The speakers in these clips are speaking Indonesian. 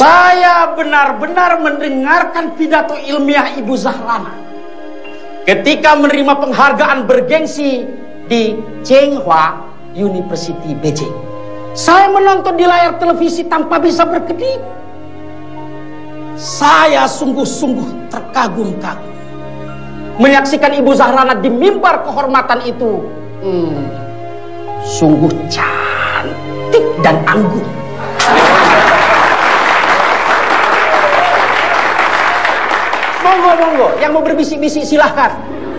Saya benar-benar mendengarkan pidato ilmiah Ibu Zahrana ketika menerima penghargaan bergengsi di Tsinghua University Beijing. Saya menonton di layar televisi tanpa bisa berkedip. Saya sungguh-sungguh terkagum-kagum menyaksikan Ibu Zahrana di mimbar kehormatan itu. Sungguh cantik dan anggun. Monggo, yang mau berbisik-bisik silahkan.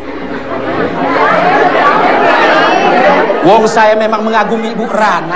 Wong saya memang mengagumi Ibu Rana.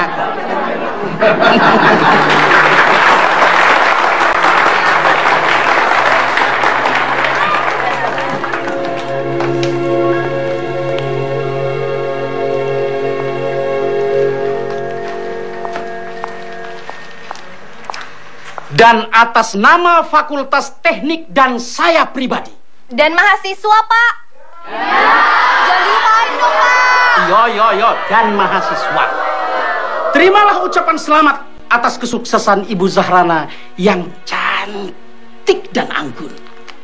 Dan atas nama Fakultas Teknik dan saya pribadi. Dan mahasiswa, Pak. Jangan dilupain dong, Pak. Yo, dan mahasiswa. Terimalah ucapan selamat atas kesuksesan Ibu Zahrana yang cantik dan anggun.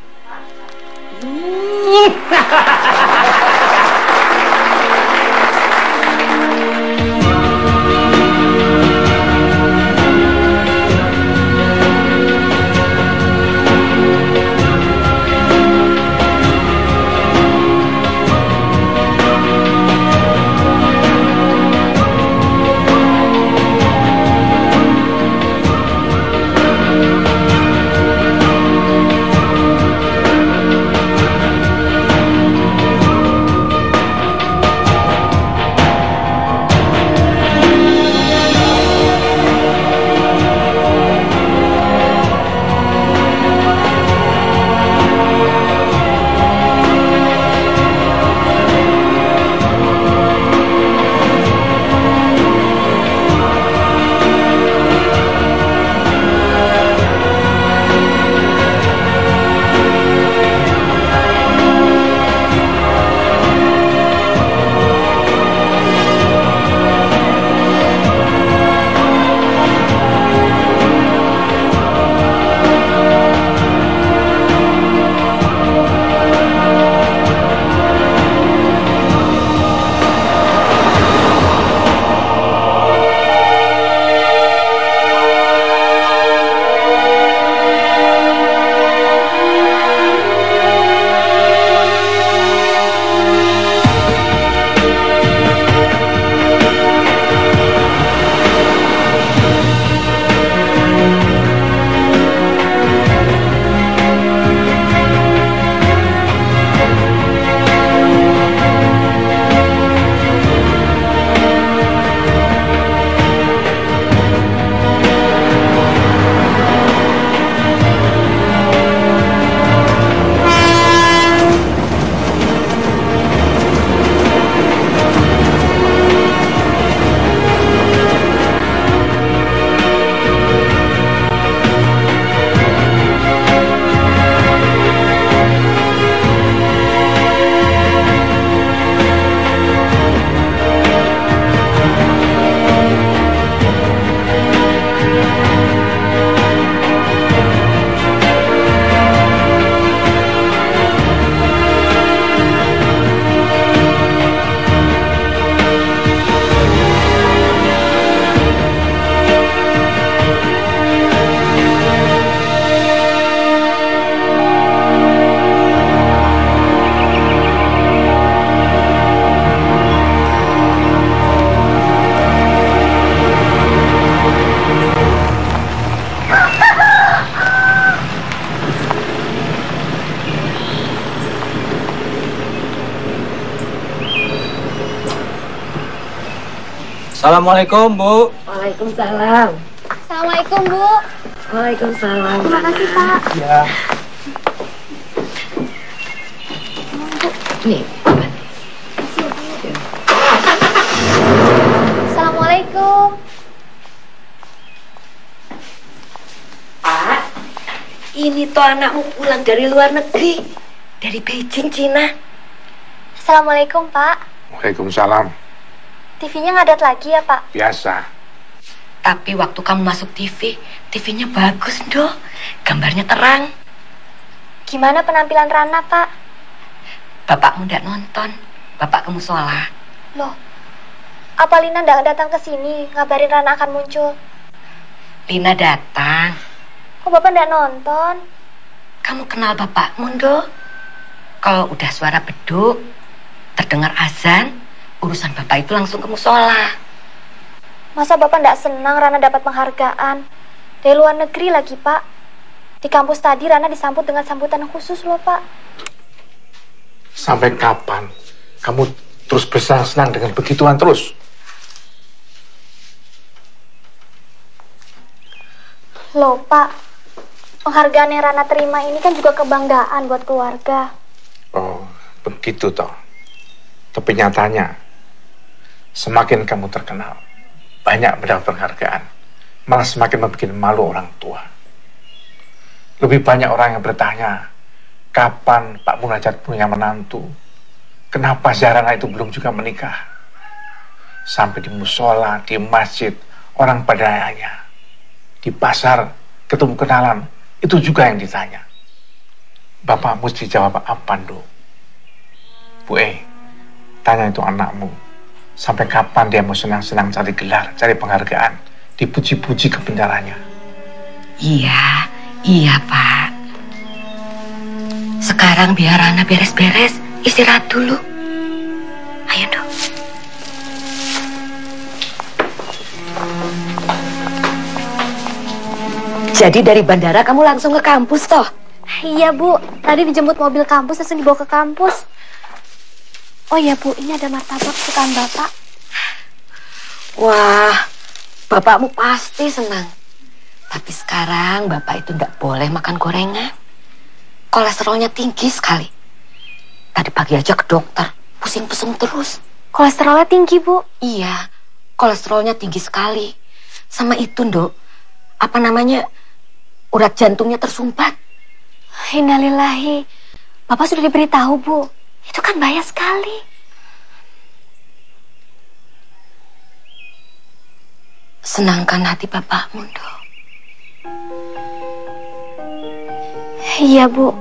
Assalamualaikum, Bu. Waalaikumsalam. Assalamualaikum, Bu. Waalaikumsalam. Terima kasih, Pak. Ya. Nih. Assalamualaikum. Pak, ini tuh anakmu pulang dari luar negeri. Dari Beijing, Cina. Assalamualaikum, Pak. Waalaikumsalam. TV-nya ngadat lagi ya, Pak? Biasa. Tapi waktu kamu masuk TV, TV-nya bagus, Nduk. Gambarnya terang. Gimana penampilan Rana, Pak? Bapakmu ndak nonton. Bapak ke musola. Loh, apa Lina nggak datang ke sini ngabarin Rana akan muncul? Lina datang. Kok Bapak nggak nonton? Kamu kenal bapakmu, Nduk? Kalau udah suara beduk, terdengar azan, urusan bapak itu langsung ke musola. Masa Bapak nggak senang Rana dapat penghargaan? Dari luar negeri lagi, Pak. Di kampus tadi Rana disambut dengan sambutan khusus loh, Pak. Sampai kapan kamu terus bersenang-senang dengan begituan terus? Loh, Pak. Penghargaan yang Rana terima ini kan juga kebanggaan buat keluarga. Oh, begitu toh. Tapi nyatanya, semakin kamu terkenal, banyak mendapat penghargaan, malah semakin membuat malu orang tua. Lebih banyak orang yang bertanya, kapan Pak Munajat punya menantu? Kenapa Zahrana itu belum juga menikah? Sampai di musola, di masjid, orang pada nanya. Di pasar, ketemu kenalan, itu juga yang ditanya. Bapak mesti jawab apa, Nduk? Bu tanya itu anakmu. Sampai kapan dia mau senang-senang cari gelar, cari penghargaan, dipuji-puji kebenarannya? Iya, Pak. Sekarang biar Rana beres-beres, istirahat dulu. Ayo, Nduk. Jadi dari bandara kamu langsung ke kampus, toh? Iya, Bu. Tadi dijemput mobil kampus, langsung dibawa ke kampus. Oh iya, Bu. Ini ada martabak kesukaan Bapak. Wah, bapakmu pasti senang. Tapi sekarang bapak itu tidak boleh makan gorengan. Kolesterolnya tinggi sekali. Tadi pagi aja ke dokter, pusing-pusing terus. Kolesterolnya tinggi, Bu. Iya, kolesterolnya tinggi sekali. Sama itu, Nduk, apa namanya, urat jantungnya tersumbat. Innalillahi. Bapak sudah diberitahu, Bu. Itu kan bahaya sekali. Senangkan hati bapakmu, Nduk. Iya, Bu.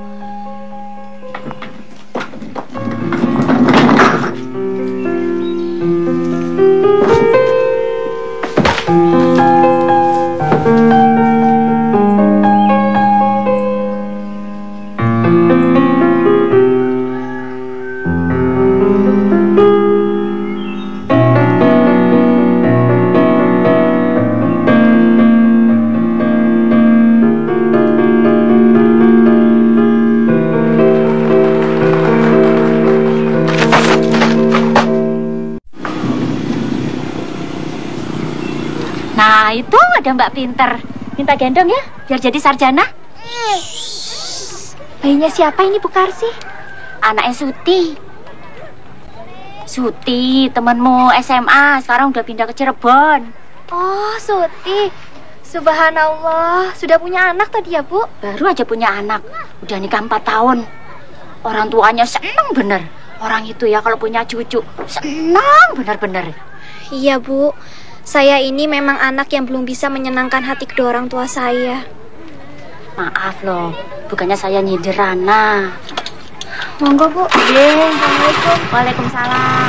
Nah, itu ada Mbak Pinter. Minta gendong ya, biar jadi sarjana. Bayinya siapa ini, Bu Karsi? Anaknya Suti. Suti, temenmu SMA, sekarang udah pindah ke Cirebon. Oh, Suti. Subhanallah, sudah punya anak tadi ya, Bu? Baru aja punya anak, udah nikah 4 tahun. Orang tuanya seneng bener. Orang itu ya kalau punya cucu, senang bener-bener. Iya, Bu. Saya ini memang anak yang belum bisa menyenangkan hati kedua orang tua saya. Maaf loh, bukannya saya nyindir Rana. Monggo, Bu. Assalamualaikum. Waalaikumsalam.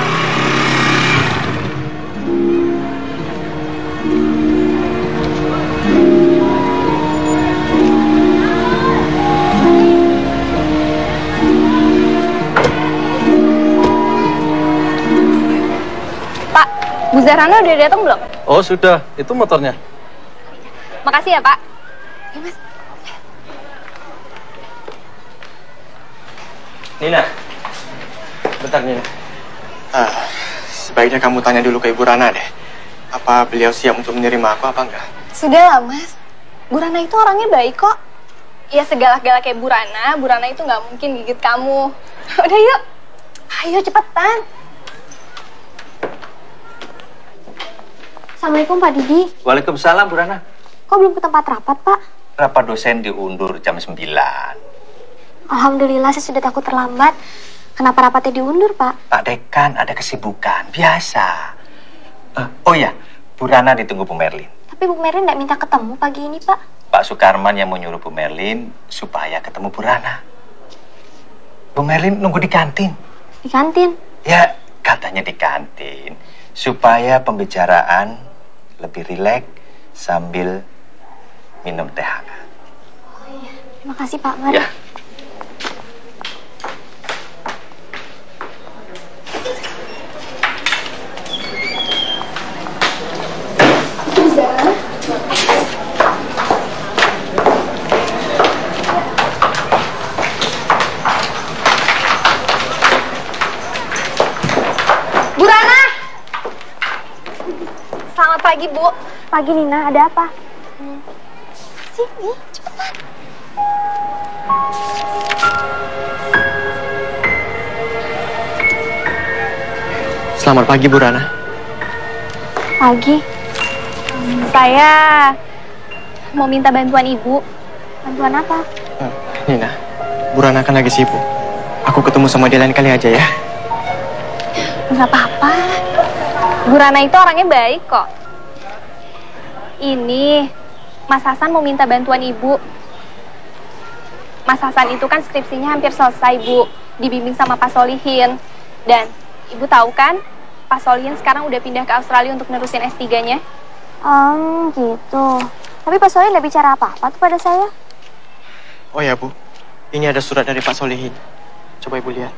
Pak, Bu Zahrana udah datang belum? Oh sudah, itu motornya. Makasih ya, Pak. Ya, Mas. Nina, bentar Nina. Sebaiknya kamu tanya dulu ke Ibu Rana deh. Apa beliau siap untuk menerima aku apa enggak? Sudahlah, Mas. Bu Rana itu orangnya baik kok. Ya segalak-galak kayak Bu Rana itu nggak mungkin gigit kamu. Udah yuk. Ayo cepetan. Assalamualaikum Pak Didi. Waalaikumsalam Bu Rana. Kok belum ke tempat rapat, Pak? Rapat dosen diundur jam 9. Alhamdulillah, saya sudah takut terlambat. Kenapa rapatnya diundur, Pak? Pak Dekan ada kesibukan, biasa. Oh ya, Bu Rana ditunggu Bu Merlin. Tapi Tapi Bu Merlin nggak minta ketemu pagi ini, Pak. Pak Sukarman yang mau nyuruh Bu Merlin supaya ketemu Bu Rana. Bu Merlin nunggu di kantin. Di kantin? Ya, katanya di kantin. Supaya pembicaraan lebih rileks sambil minum teh hangat. Oh iya, terima kasih Pak. Mari. Ya. Bu Rana! Selamat pagi, Bu. Pagi, Nina. Ada apa? Sini, cepetan. Selamat pagi, Bu Rana. Pagi. Saya mau minta bantuan Ibu. Bantuan apa? Nina, Bu Rana kan lagi sibuk. Aku ketemu sama dia lain kali aja ya. Nggak apa-apa. Bu Rana itu orangnya baik kok. Ini Mas Hasan mau minta bantuan Ibu. Mas Hasan itu kan skripsinya hampir selesai, Bu. Dibimbing sama Pak Solihin. Dan Ibu tahu kan, Pak Solihin sekarang udah pindah ke Australia untuk nerusin S3-nya. Gitu. Tapi Pak Solihin nggak bicara apa-apa tuh pada saya. Oh ya, Bu. Ini ada surat dari Pak Solihin. Coba Ibu lihat.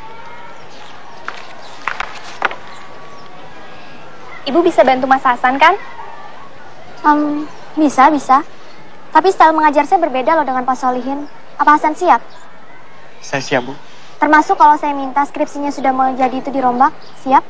Ibu bisa bantu Mas Hasan kan? Bisa. Tapi style mengajar saya berbeda loh dengan Pak Solihin. Apa Hasan siap? Saya siap, Bu. Termasuk kalau saya minta skripsinya sudah mau jadi itu dirombak, siap?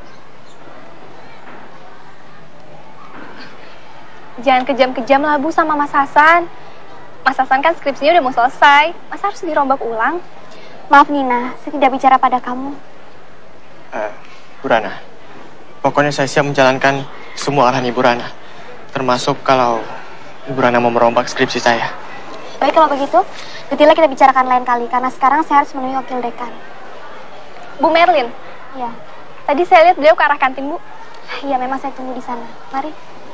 Jangan kejam-kejam lah Bu sama Mas Hasan. Mas Hasan kan skripsinya udah mau selesai. Masa harus dirombak ulang? Maaf Nina, saya tidak bicara pada kamu. Bu Rana, pokoknya saya siap menjalankan semua arahan Ibu Rana. Termasuk kalau Ibu Rana mau merombak skripsi saya. Baik kalau begitu, detailnya kita bicarakan lain kali. Karena sekarang saya harus menemui wakil dekan. Bu Merlin? Iya. Tadi saya lihat beliau ke arah kantin, Bu. Iya, memang saya tunggu di sana. Mari.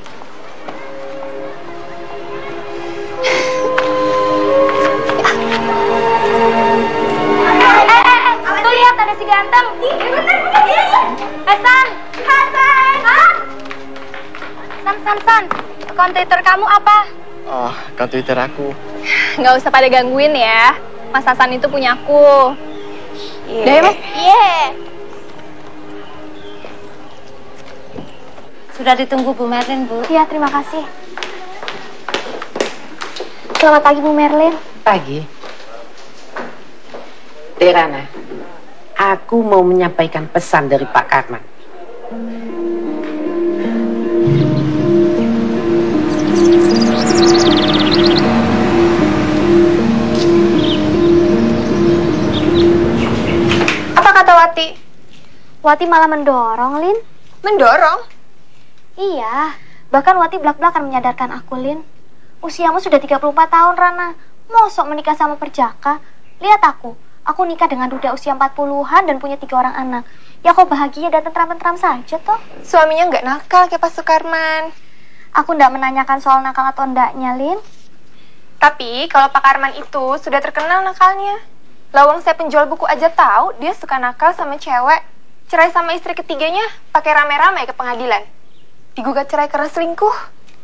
Tuh lihat ada si ganteng. Hasan. San. Akun Twitter kamu apa? Oh, akun Twitter aku. Nggak usah pada gangguin ya. Mas Hasan itu punya aku. Udah ya, Mas? Iya. Sudah ditunggu Bu Merlin, Bu. Iya, terima kasih. Selamat pagi, Bu Merlin. Pagi. Rana, aku mau menyampaikan pesan dari Pak Karman. Apa kata Wati? Wati malah mendorong, Lin. Mendorong? Iya, bahkan Wati belak-belakan menyadarkan aku, Lin. Usiamu sudah 34 tahun, Rana. Mosok menikah sama perjaka? Lihat aku nikah dengan duda usia 40-an dan punya 3 orang anak. Ya kok bahagia dan tentram-tentram saja toh. Suaminya nggak nakal kayak Pak Sukarman. Aku nggak menanyakan soal nakal atau ndaknya, Lin. Tapi kalau Pak Karman itu sudah terkenal nakalnya. Lawang saya penjual buku aja tahu dia suka nakal sama cewek. Cerai sama istri ketiganya pakai rame-rame ke pengadilan. Digugat cerai karena selingkuh.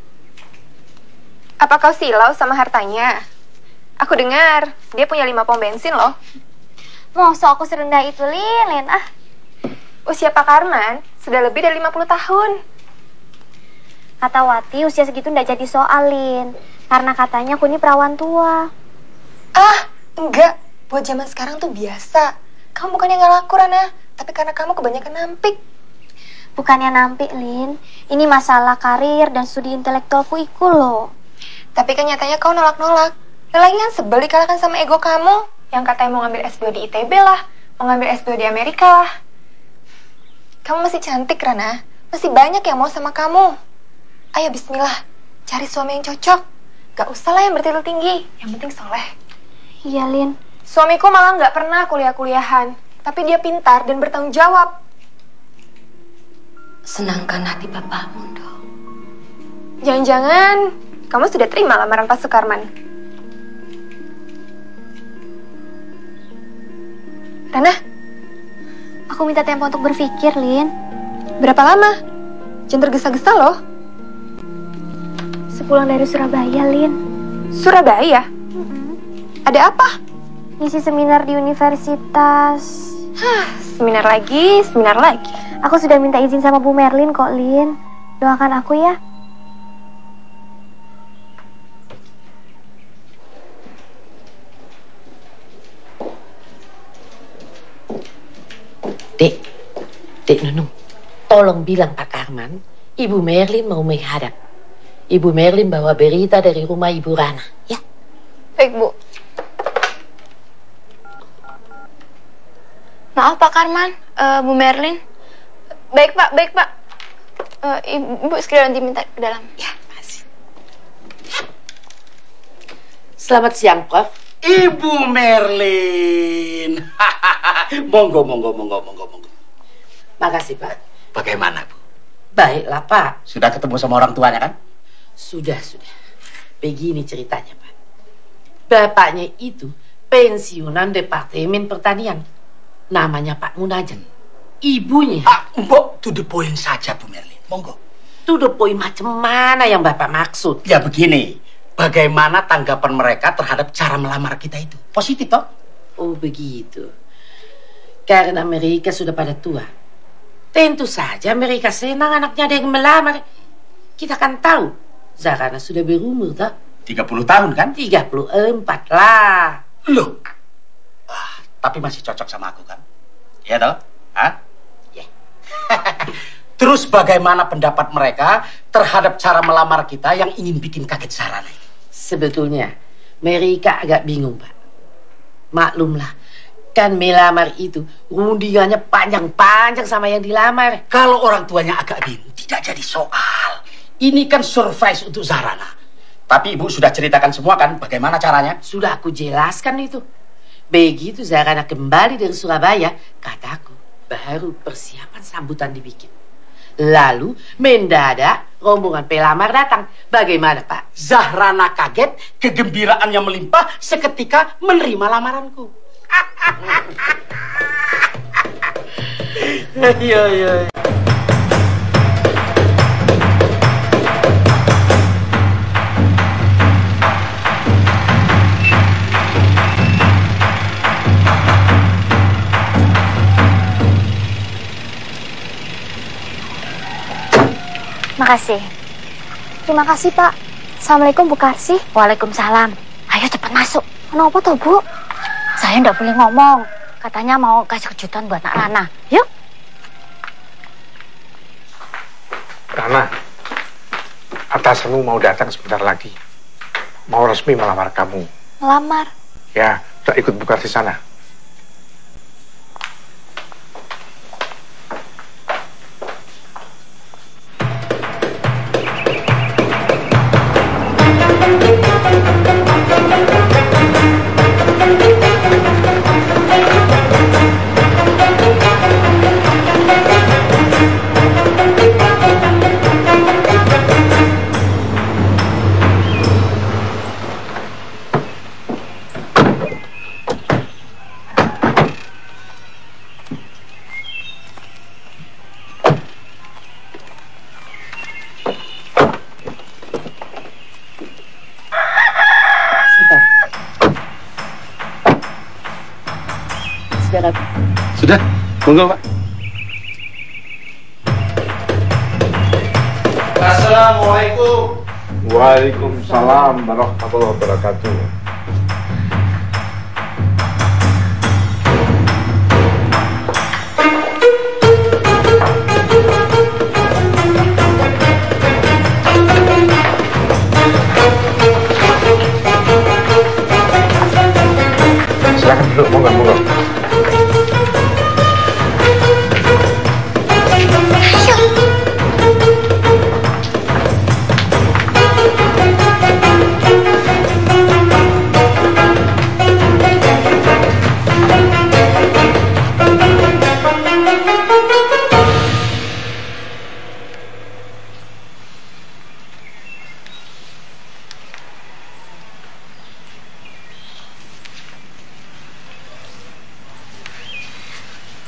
Apa kau silau sama hartanya? Aku dengar dia punya 5 pom bensin loh. Masa aku serendah itu, Lin? Usia Pak Karman sudah lebih dari 50 tahun. Kata Wati, usia segitu nggak jadi soal, Lin. Karena katanya aku ini perawan tua. Enggak. Buat zaman sekarang tuh biasa. Kamu bukannya nggak laku, Rana. Tapi karena kamu kebanyakan nampik. Bukannya nampik, Lin. Ini masalah karir dan studi intelektualku iku loh. Tapi kan nyatanya kau nolak-nolak. Lagi kan sebel dikalahkan sama ego kamu. Yang katanya mau ngambil S2 di ITB lah. Mau ngambil S2 di Amerika lah. Kamu masih cantik, Rana. Masih banyak yang mau sama kamu. Ayo bismillah. Cari suami yang cocok. Gak usah lah yang bertitel tinggi. Yang penting soleh. Iya, Lin. Suamiku malah gak pernah kuliah-kuliahan. Tapi dia pintar dan bertanggung jawab. Senangkan hati bapakmu dong. Jangan-jangan kamu sudah terima lamaran Pak Sukarman? Rana, aku minta tempo untuk berpikir, Lin. Berapa lama? Jangan tergesa-gesa loh. Sepulang dari Surabaya, Lin. Surabaya? Ada apa? Ngisi seminar di universitas. Seminar lagi, seminar lagi. Aku sudah minta izin sama Bu Merlin kok, Lin. Doakan aku ya. Dek Nunung, tolong bilang Pak Karman, Ibu Merlin mau menghadap. Ibu Merlin bawa berita dari rumah Ibu Rana, ya? Baik, Bu. Maaf Pak Karman, Bu Merlin. Baik Pak, baik Pak. Ibu sekalian diminta ke dalam. Ya, makasih. Selamat siang, Prof. Ibu Merlin. Monggo. Makasih, Pak. Bagaimana, Bu? Baiklah, Pak. Sudah ketemu sama orang tuanya kan? Sudah. Begini ceritanya, Pak. Bapaknya itu pensiunan Departemen Pertanian. Namanya Pak Munajan. Ibunya... Mbok, to the point saja, Bu Merlin. Monggo. To the point macam mana yang Bapak maksud? Ya begini, bagaimana tanggapan mereka terhadap cara melamar kita itu? Positif, toh? Oh, begitu. Karena mereka sudah pada tua. Tentu saja mereka senang anaknya ada yang melamar. Kita kan tahu, Zarana sudah berumur, toh? 30 tahun, kan? 34 lah. Loh, tapi masih cocok sama aku, kan? Iya, toh? Hah? Ya. Terus bagaimana pendapat mereka terhadap cara melamar kita yang ingin bikin kaget Zarana ini? Sebetulnya, mereka agak bingung, Pak. Maklumlah, kan melamar itu rundingannya panjang-panjang sama yang dilamar. Kalau orang tuanya agak bingung, tidak jadi soal. Ini kan surprise untuk Zarana. Tapi Ibu sudah ceritakan semua kan bagaimana caranya? Sudah aku jelaskan itu. Begitu Zarana kembali dari Surabaya, kataku, baru persiapan sambutan dibikin. Lalu mendadak rombongan pelamar datang. Bagaimana, Pak? Zahrana kaget, kegembiraannya melimpah seketika menerima lamaranku. Iya. Makasih. Terima kasih, Pak. Assalamualaikum, Bu Karsi. Waalaikumsalam. Ayo cepat masuk. Kenapa toh, Bu? Saya nggak boleh ngomong. Katanya mau kasih kejutan buat Nak Rana. Yuk. Rana, atasanmu mau datang sebentar lagi. Mau resmi melamar kamu. Melamar? Ya, udah ikut Bu Karsi sana. Sudah, monggo, Pak. Assalamualaikum. Waalaikumsalam warahmatullahi wabarakatuh. Silakan duduk, monggo.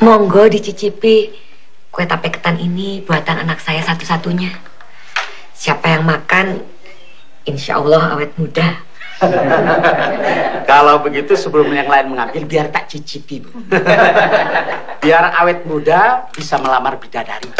Monggo dicicipi kue tape ketan ini buatan anak saya satu-satunya. Siapa yang makan, insya Allah awet muda. Kalau begitu sebelum yang lain mengambil, biar tak cicipi, Bu. Biar awet muda bisa melamar bidadari.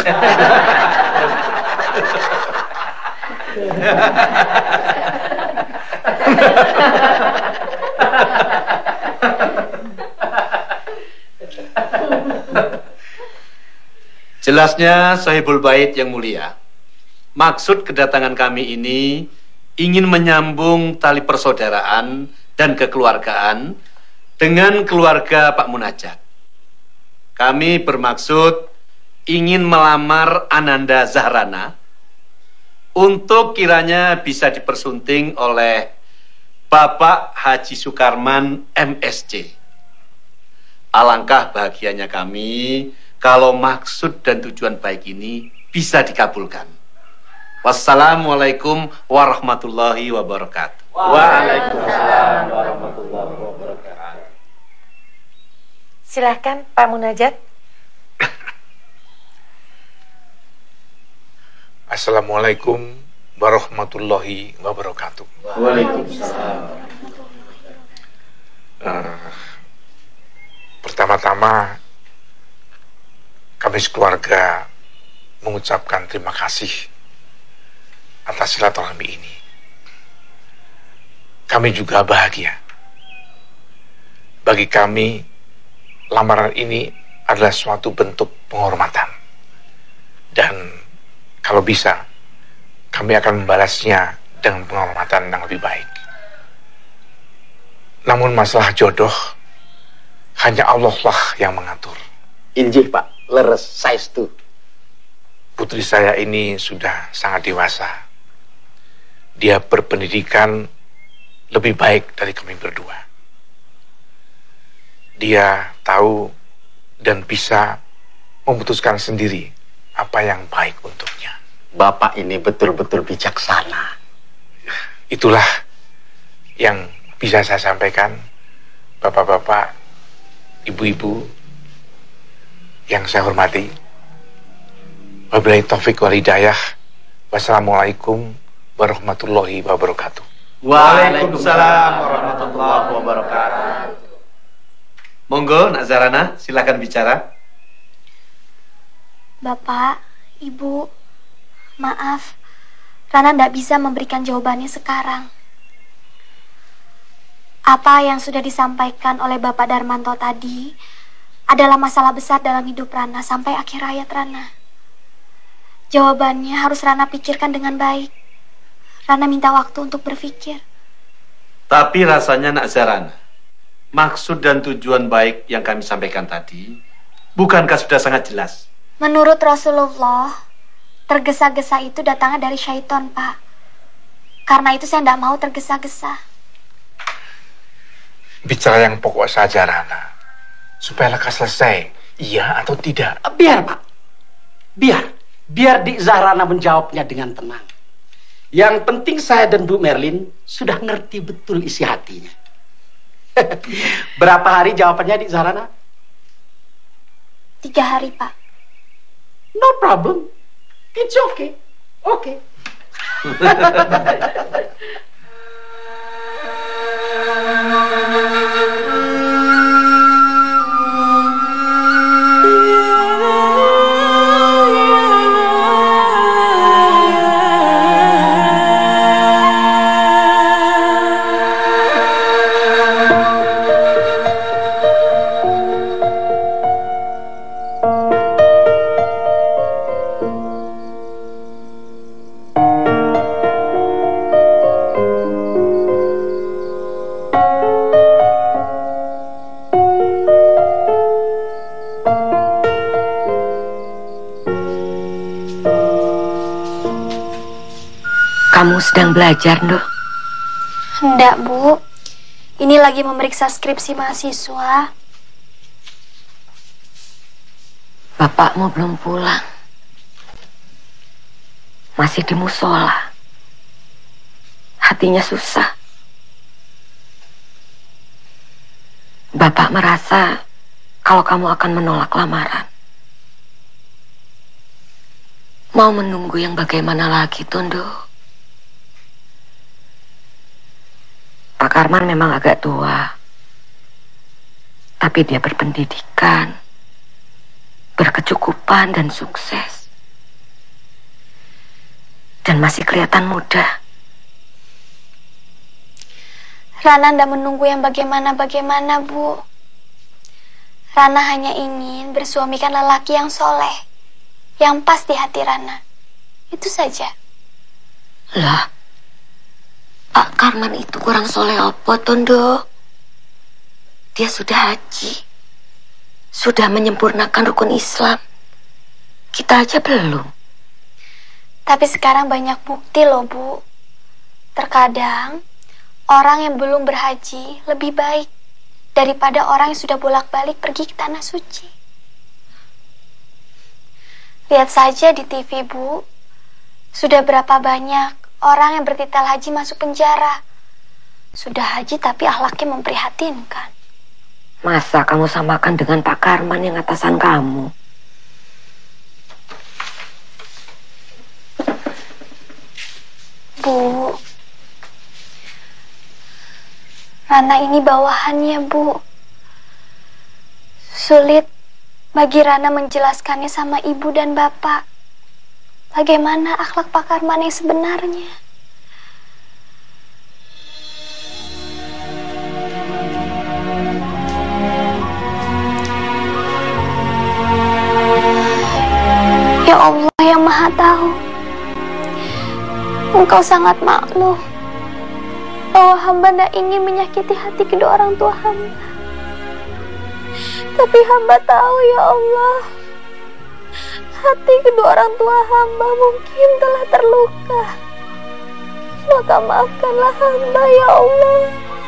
Jelasnya Sahibul Bait yang mulia, maksud kedatangan kami ini ingin menyambung tali persaudaraan dan kekeluargaan dengan keluarga Pak Munajat. Kami bermaksud ingin melamar Ananda Zahrana untuk kiranya bisa dipersunting oleh Bapak Haji Sukarman MSc. Alangkah bahagianya kami kalau maksud dan tujuan baik ini bisa dikabulkan. Wassalamualaikum warahmatullahi wabarakatuh. Waalaikumsalam warahmatullahi wabarakatuh. Silahkan Pak Munajat. Assalamualaikum warahmatullahi wabarakatuh. Waalaikumsalam. Pertama-tama kami sekeluarga mengucapkan terima kasih atas silaturahmi ini. Kami juga bahagia. Bagi kami, lamaran ini adalah suatu bentuk penghormatan. Dan kalau bisa, kami akan membalasnya dengan penghormatan yang lebih baik. Namun masalah jodoh, hanya Allah lah yang mengatur. Injih, Pak. Leres, saestu. Putri saya ini sudah sangat dewasa. Dia berpendidikan lebih baik dari kami berdua. Dia tahu dan bisa memutuskan sendiri apa yang baik untuknya. Bapak ini betul-betul bijaksana. Itulah yang bisa saya sampaikan, bapak-bapak, ibu-ibu yang saya hormati. Wabillahi taufiq wal hidayah. Wassalamualaikum warahmatullahi wabarakatuh. Waalaikumsalam warahmatullahi wabarakatuh. Monggo, Nak Zahrana, silakan bicara. Bapak, Ibu, maaf, Rana tidak bisa memberikan jawabannya sekarang. Apa yang sudah disampaikan oleh Bapak Darmanto tadi adalah masalah besar dalam hidup Rana sampai akhir hayat Rana. Jawabannya harus Rana pikirkan dengan baik. Rana minta waktu untuk berpikir. Tapi rasanya Nak Zahrana, maksud dan tujuan baik yang kami sampaikan tadi, bukankah sudah sangat jelas? Menurut Rasulullah, tergesa-gesa itu datangnya dari syaitan, Pak. Karena itu saya tidak mau tergesa-gesa. Bicara yang pokok saja, Rana, supaya lekas selesai, iya atau tidak? Biar, Pak. Biar Dik Zahrana menjawabnya dengan tenang. Yang penting saya dan Bu Merlin sudah ngerti betul isi hatinya. Berapa hari jawabannya, Dik Zahrana? 3 hari, Pak. No problem. It's okay. Okay. Kamu sedang belajar, Ndoh? Hendak, Bu. Ini lagi memeriksa skripsi mahasiswa. Bapakmu belum pulang. Masih di musola. Hatinya susah. Bapak merasa kalau kamu akan menolak lamaran. Mau menunggu yang bagaimana lagi, Tondo? Pak Karman memang agak tua, tapi dia berpendidikan, berkecukupan dan sukses. Dan masih kelihatan muda. Rana ndak menunggu yang bagaimana-bagaimana, Bu. Rana hanya ingin bersuamikan lelaki yang soleh, yang pas di hati Rana. Itu saja. Lah, Pak Karman itu kurang soleh apa, Tondo? Dia sudah haji, sudah menyempurnakan rukun Islam. Kita aja belum. Tapi sekarang banyak bukti loh, Bu. Terkadang orang yang belum berhaji lebih baik daripada orang yang sudah bolak-balik pergi ke tanah suci. Lihat saja di TV, Bu. Sudah berapa banyak orang yang bertitel haji masuk penjara. Sudah haji tapi akhlaknya memprihatinkan. Masa kamu samakan dengan Pak Karman yang atasan kamu? Bu, Rana ini bawahannya, Bu. Sulit bagi Rana menjelaskannya sama ibu dan bapak. Bagaimana akhlak Pak Karman yang sebenarnya. Ya Allah yang Maha Tahu, Engkau sangat maklum bahwa hamba tidak ingin menyakiti hati kedua orang tua hamba. Tapi hamba tahu, ya Allah, hati kedua orang tua hamba mungkin telah terluka. Maka maafkanlah hamba, ya Allah.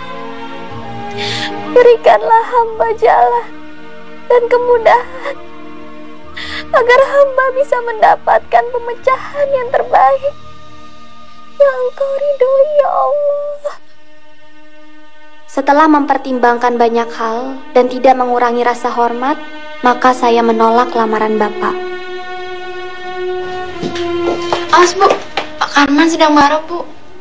Berikanlah hamba jalan dan kemudahan agar hamba bisa mendapatkan pemecahan yang terbaik yang Engkau ridhoi, ya Allah. Setelah mempertimbangkan banyak hal dan tidak mengurangi rasa hormat, maka saya menolak lamaran Bapak. Awas, Bu. Pak Karman sedang marah, Bu.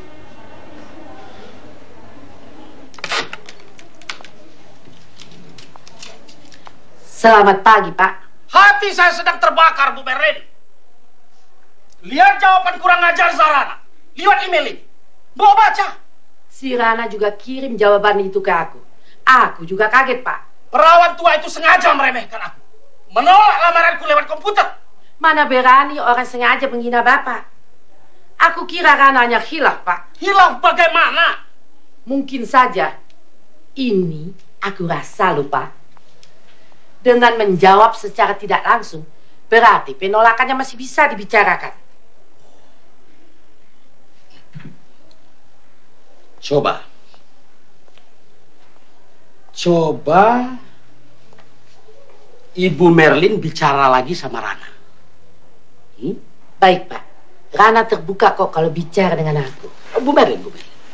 Selamat pagi, Pak. Hati saya sedang terbakar, Bu Merlin. Lihat jawaban kurang ajar Zarana. Lihat email ini. Bawa baca. Si Rana juga kirim jawaban itu ke aku. Aku juga kaget, Pak. Perawan tua itu sengaja meremehkan aku. Menolak lamaranku lewat komputer. Mana berani orang sengaja menghina Bapak. Aku kira Rana hanya hilaf, Pak. Hilaf bagaimana? Mungkin saja ini aku rasa lupa. Dengan menjawab secara tidak langsung, berarti penolakannya masih bisa dibicarakan. Coba Ibu Merlin bicara lagi sama Rana. Baik, Pak. Rana terbuka kok kalau bicara dengan aku. Bu Merlin.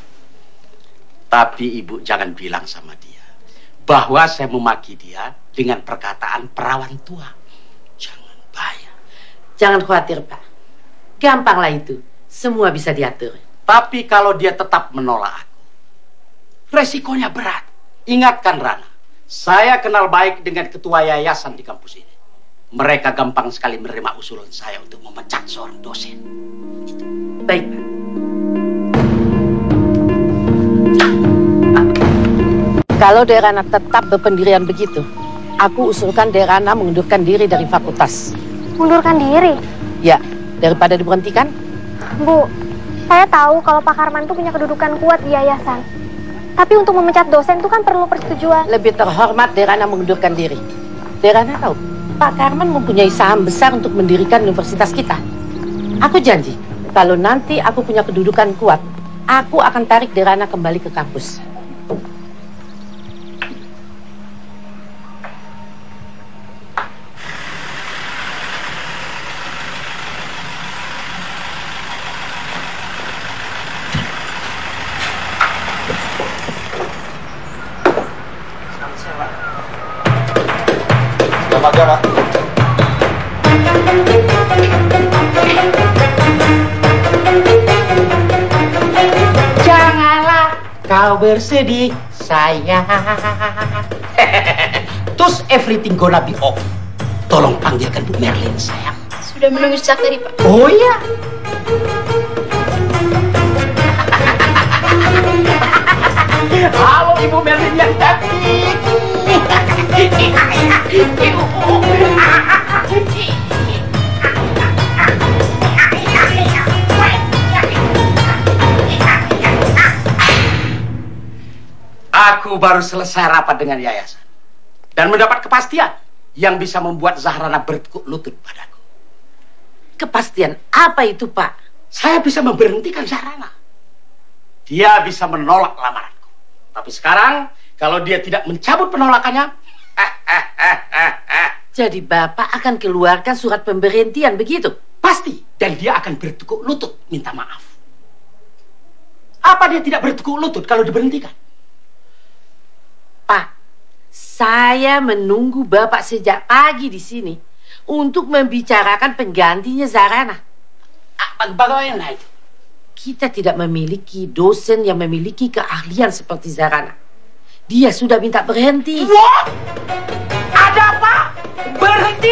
Tapi Ibu jangan bilang sama dia bahwa saya memaki dia dengan perkataan perawan tua. Jangan bahaya. Jangan khawatir, Pak. Gampanglah itu. Semua bisa diatur. Tapi kalau dia tetap menolak aku, resikonya berat. Ingatkan Rana, saya kenal baik dengan ketua yayasan di kampus ini. Mereka gampang sekali menerima usulan saya untuk memecat seorang dosen. Baik, Pak. Kalau Derana tetap berpendirian begitu, aku usulkan Derana mengundurkan diri dari fakultas. Mundurkan diri? Ya, daripada diberhentikan. Bu, saya tahu kalau Pak Karman itu punya kedudukan kuat di yayasan. Tapi untuk memecat dosen itu kan perlu persetujuan. Lebih terhormat Derana mengundurkan diri. Derana tahu, Pak Karman mempunyai saham besar untuk mendirikan universitas kita. Aku janji, kalau nanti aku punya kedudukan kuat, aku akan tarik Derana kembali ke kampus. Ya, Pak. Janganlah kau bersedih, sayang. Terus everything gonna be okay. Tolong panggilkan Bu Merlin, sayang. Sudah menunggu sejak tadi, Pak. Oh iya. Halo Ibu Merlin yang cantik. Aku baru selesai rapat dengan yayasan dan mendapat kepastian yang bisa membuat Zahrana bertekuk lutut padaku. Kepastian apa itu, Pak? Saya bisa memberhentikan Zahrana. Dia bisa menolak lamaranku. Tapi sekarang, kalau dia tidak mencabut penolakannya, jadi Bapak akan keluarkan surat pemberhentian, begitu? Pasti. Dan dia akan bertekuk lutut minta maaf. Apa dia tidak bertekuk lutut kalau diberhentikan? Pak, saya menunggu Bapak sejak pagi di sini untuk membicarakan penggantinya Zahrana. Bagaimana itu? Kita tidak memiliki dosen yang memiliki keahlian seperti Zahrana. Dia sudah minta berhenti. What? Ada apa? Berhenti?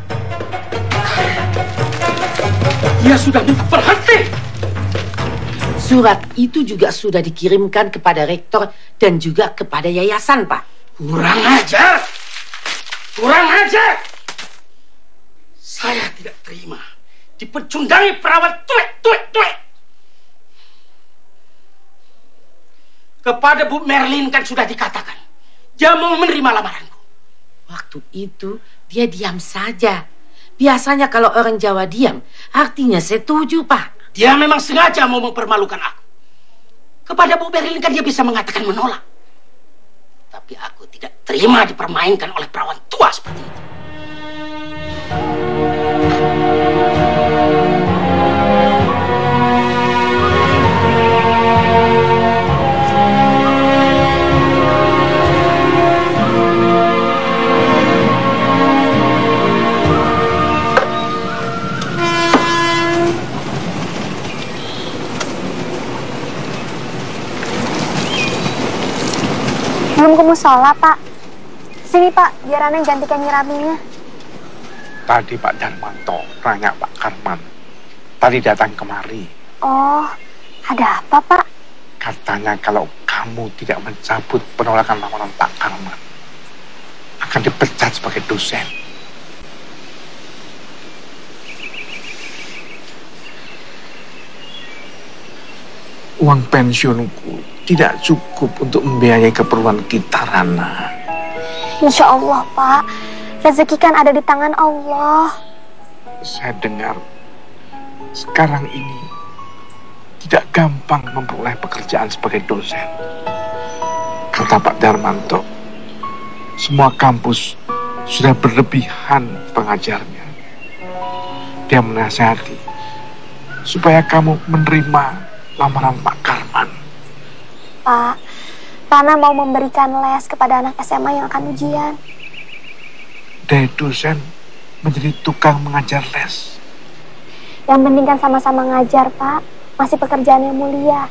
Dia sudah minta berhenti. Surat itu juga sudah dikirimkan kepada rektor dan juga kepada yayasan, Pak. Kurang ajar! Kurang ajar! Saya tidak terima dipecundangi perawat tuek. Kepada Bu Merlin kan sudah dikatakan dia mau menerima lamaranku. Waktu itu dia diam saja. Biasanya kalau orang Jawa diam, artinya setuju, Pak. Dia memang sengaja mau mempermalukan aku. Kepada Bu Merlin kan dia bisa mengatakan menolak. Tapi aku tidak terima dipermainkan oleh perawan tua seperti itu. Belum ke musola, Pak. Sini, Pak, biar Ana yang gantikan nyirabinya. Tadi Pak Darmanto nanya Pak Karman. Tadi datang kemari. Oh, ada apa, Pak? Katanya kalau kamu tidak mencabut penolakan lamaran Pak Karman, akan dipecat sebagai dosen. Uang pensiunku tidak cukup untuk membiayai keperluan kita, Rana. Insya Allah, Pak. Rezeki kan ada di tangan Allah. Saya dengar sekarang ini tidak gampang memperoleh pekerjaan sebagai dosen. Kata Pak Darmanto, semua kampus sudah berlebihan pengajarnya. Dia menasihati supaya kamu menerima lamaran Pak Karman. Pak, Rana mau memberikan les kepada anak SMA yang akan ujian. Dari dosen menjadi tukang mengajar les. Yang penting kan sama-sama ngajar, Pak. Masih pekerjaan yang mulia.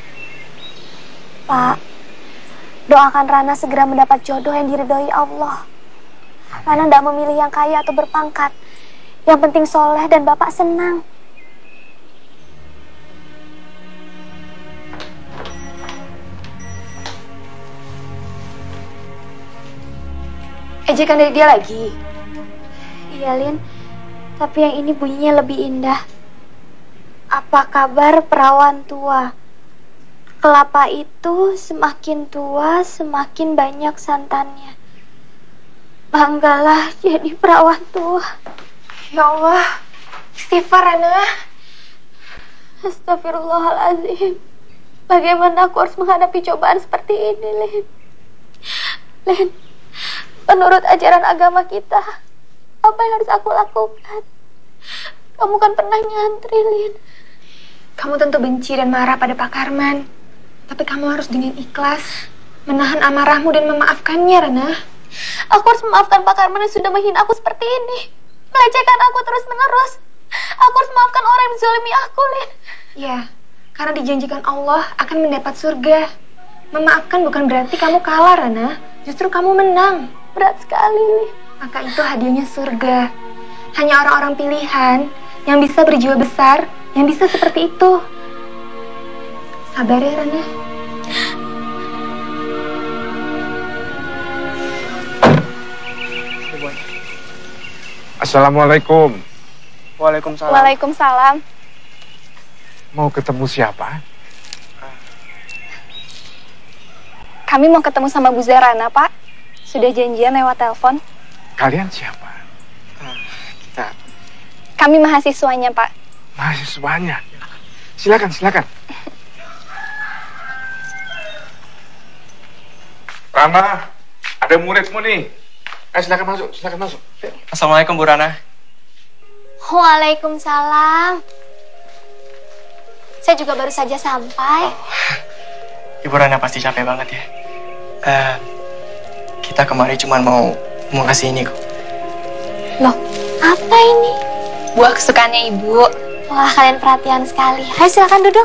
Pak, doakan Rana segera mendapat jodoh yang diridhoi Allah. Rana tidak memilih yang kaya atau berpangkat. Yang penting soleh dan Bapak senang. Ejekan dari dia lagi. Iya, Lin. Tapi yang ini bunyinya lebih indah. Apa kabar perawan tua? Kelapa itu semakin tua, semakin banyak santannya. Banggalah jadi perawan tua. Ya Allah, istighfar, Rana. Astagfirullahaladzim. Bagaimana aku harus menghadapi cobaan seperti ini, Lin? Lin, menurut ajaran agama kita, apa yang harus aku lakukan? Kamu kan pernah nyantri, Lin. Kamu tentu benci dan marah pada Pak Karman. Tapi kamu harus dengan ikhlas menahan amarahmu dan memaafkannya, Rana. Aku harus memaafkan Pak Karman yang sudah menghina aku seperti ini, melecehkan aku terus-menerus. Aku harus memaafkan orang yang menzalimi aku, Lin. Ya, karena dijanjikan Allah akan mendapat surga. Memaafkan bukan berarti kamu kalah, Rana. Justru kamu menang. Berat sekali, Lin. Maka itu hadiahnya surga. Hanya orang-orang pilihan yang bisa berjiwa besar, yang bisa seperti itu. Sabar ya, Rana. Assalamualaikum. Waalaikumsalam. Waalaikumsalam. Mau ketemu siapa? Kami mau ketemu sama Bu Zarana, Pak. Sudah janjian lewat telepon. Kalian siapa? Kita. Kami mahasiswanya, Pak. Mahasiswanya. Silakan, silakan. Rana, ada muridmu nih. Silakan masuk, silakan masuk. Assalamualaikum Bu Rana. Waalaikumsalam. Saya juga baru saja sampai. Ibu Rana pasti capek banget ya. Kita kemari cuma mau kasih ini kok. Loh, apa ini? Buah kesukaannya Ibu. Wah, kalian perhatian sekali. Ayo silakan duduk.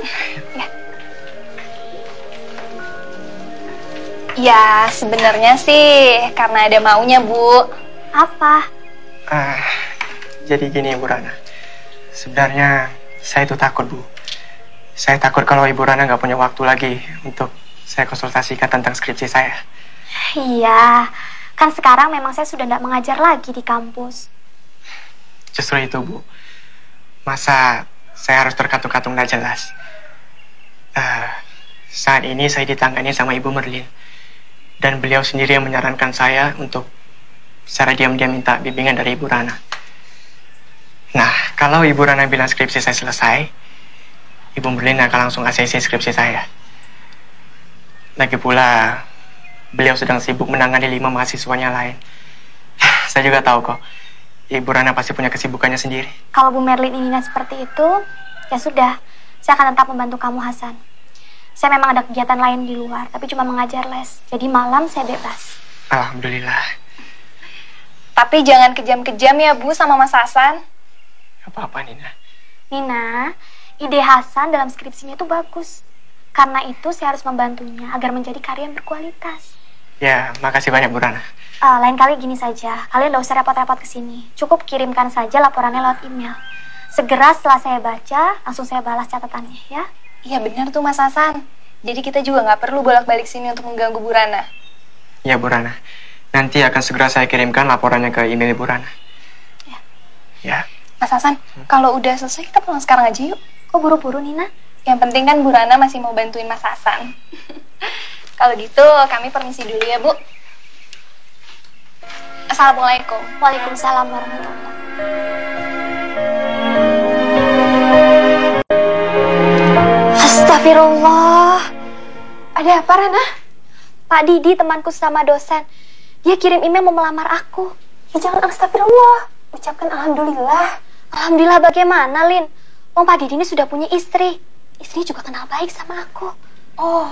Ya, sebenarnya sih karena ada maunya, Bu. Apa? Jadi gini Ibu Rana. Sebenarnya saya itu takut, Bu. Saya takut kalau Ibu Rana nggak punya waktu lagi untuk saya konsultasikan tentang skripsi saya. Iya, kan sekarang memang saya sudah tidak mengajar lagi di kampus. Justru itu, Bu. Masa saya harus terkatung-katung nggak jelas? Saat ini saya ditangani sama Ibu Merlin. Dan beliau sendiri yang menyarankan saya untuk secara diam-diam minta bimbingan dari Ibu Rana. Nah, kalau Ibu Rana bilang skripsi saya selesai, Ibu Merlin akan langsung ACC skripsi saya. Lagi pula, beliau sedang sibuk menangani 5 mahasiswanya lain. Saya juga tahu kok, Ibu Rana pasti punya kesibukannya sendiri. Kalau Bu Merlin inginnya seperti itu, ya sudah, saya akan tetap membantu kamu, Hasan. Saya memang ada kegiatan lain di luar, tapi cuma mengajar les. Jadi malam saya bebas. Alhamdulillah. Tapi jangan kejam-kejam ya, Bu, sama Mas Hasan. Apa-apa, Nina? Nina, ide Hasan dalam skripsinya itu bagus. Karena itu saya harus membantunya agar menjadi karya yang berkualitas. Ya, makasih banyak Bu Rana. Lain kali gini saja, kalian gak usah repot-repot kesini. Cukup kirimkan saja laporannya lewat email. Segera setelah saya baca, langsung saya balas catatannya ya. Iya benar tuh Mas Hasan. Jadi kita juga nggak perlu bolak-balik sini untuk mengganggu Bu Rana. Ya Bu Rana. Nanti akan segera saya kirimkan laporannya ke email Bu Rana. Ya. Ya. Mas Hasan, kalau udah selesai kita pulang sekarang aja yuk. Kok buru-buru, Nina? Yang penting kan Bu Rana masih mau bantuin Mas Hasan. Kalau gitu kami permisi dulu ya Bu. Assalamualaikum. Waalaikumsalam warahmatullahi wabarakatuh. Astagfirullah. Ada apa, Rana? Pak Didi, temanku sama dosen. Dia kirim email mau melamar aku. Ya jangan astagfirullah. Ucapkan alhamdulillah. Alhamdulillah bagaimana, Lin? Pak Didi ini sudah punya istri. Istrinya juga kenal baik sama aku. Oh.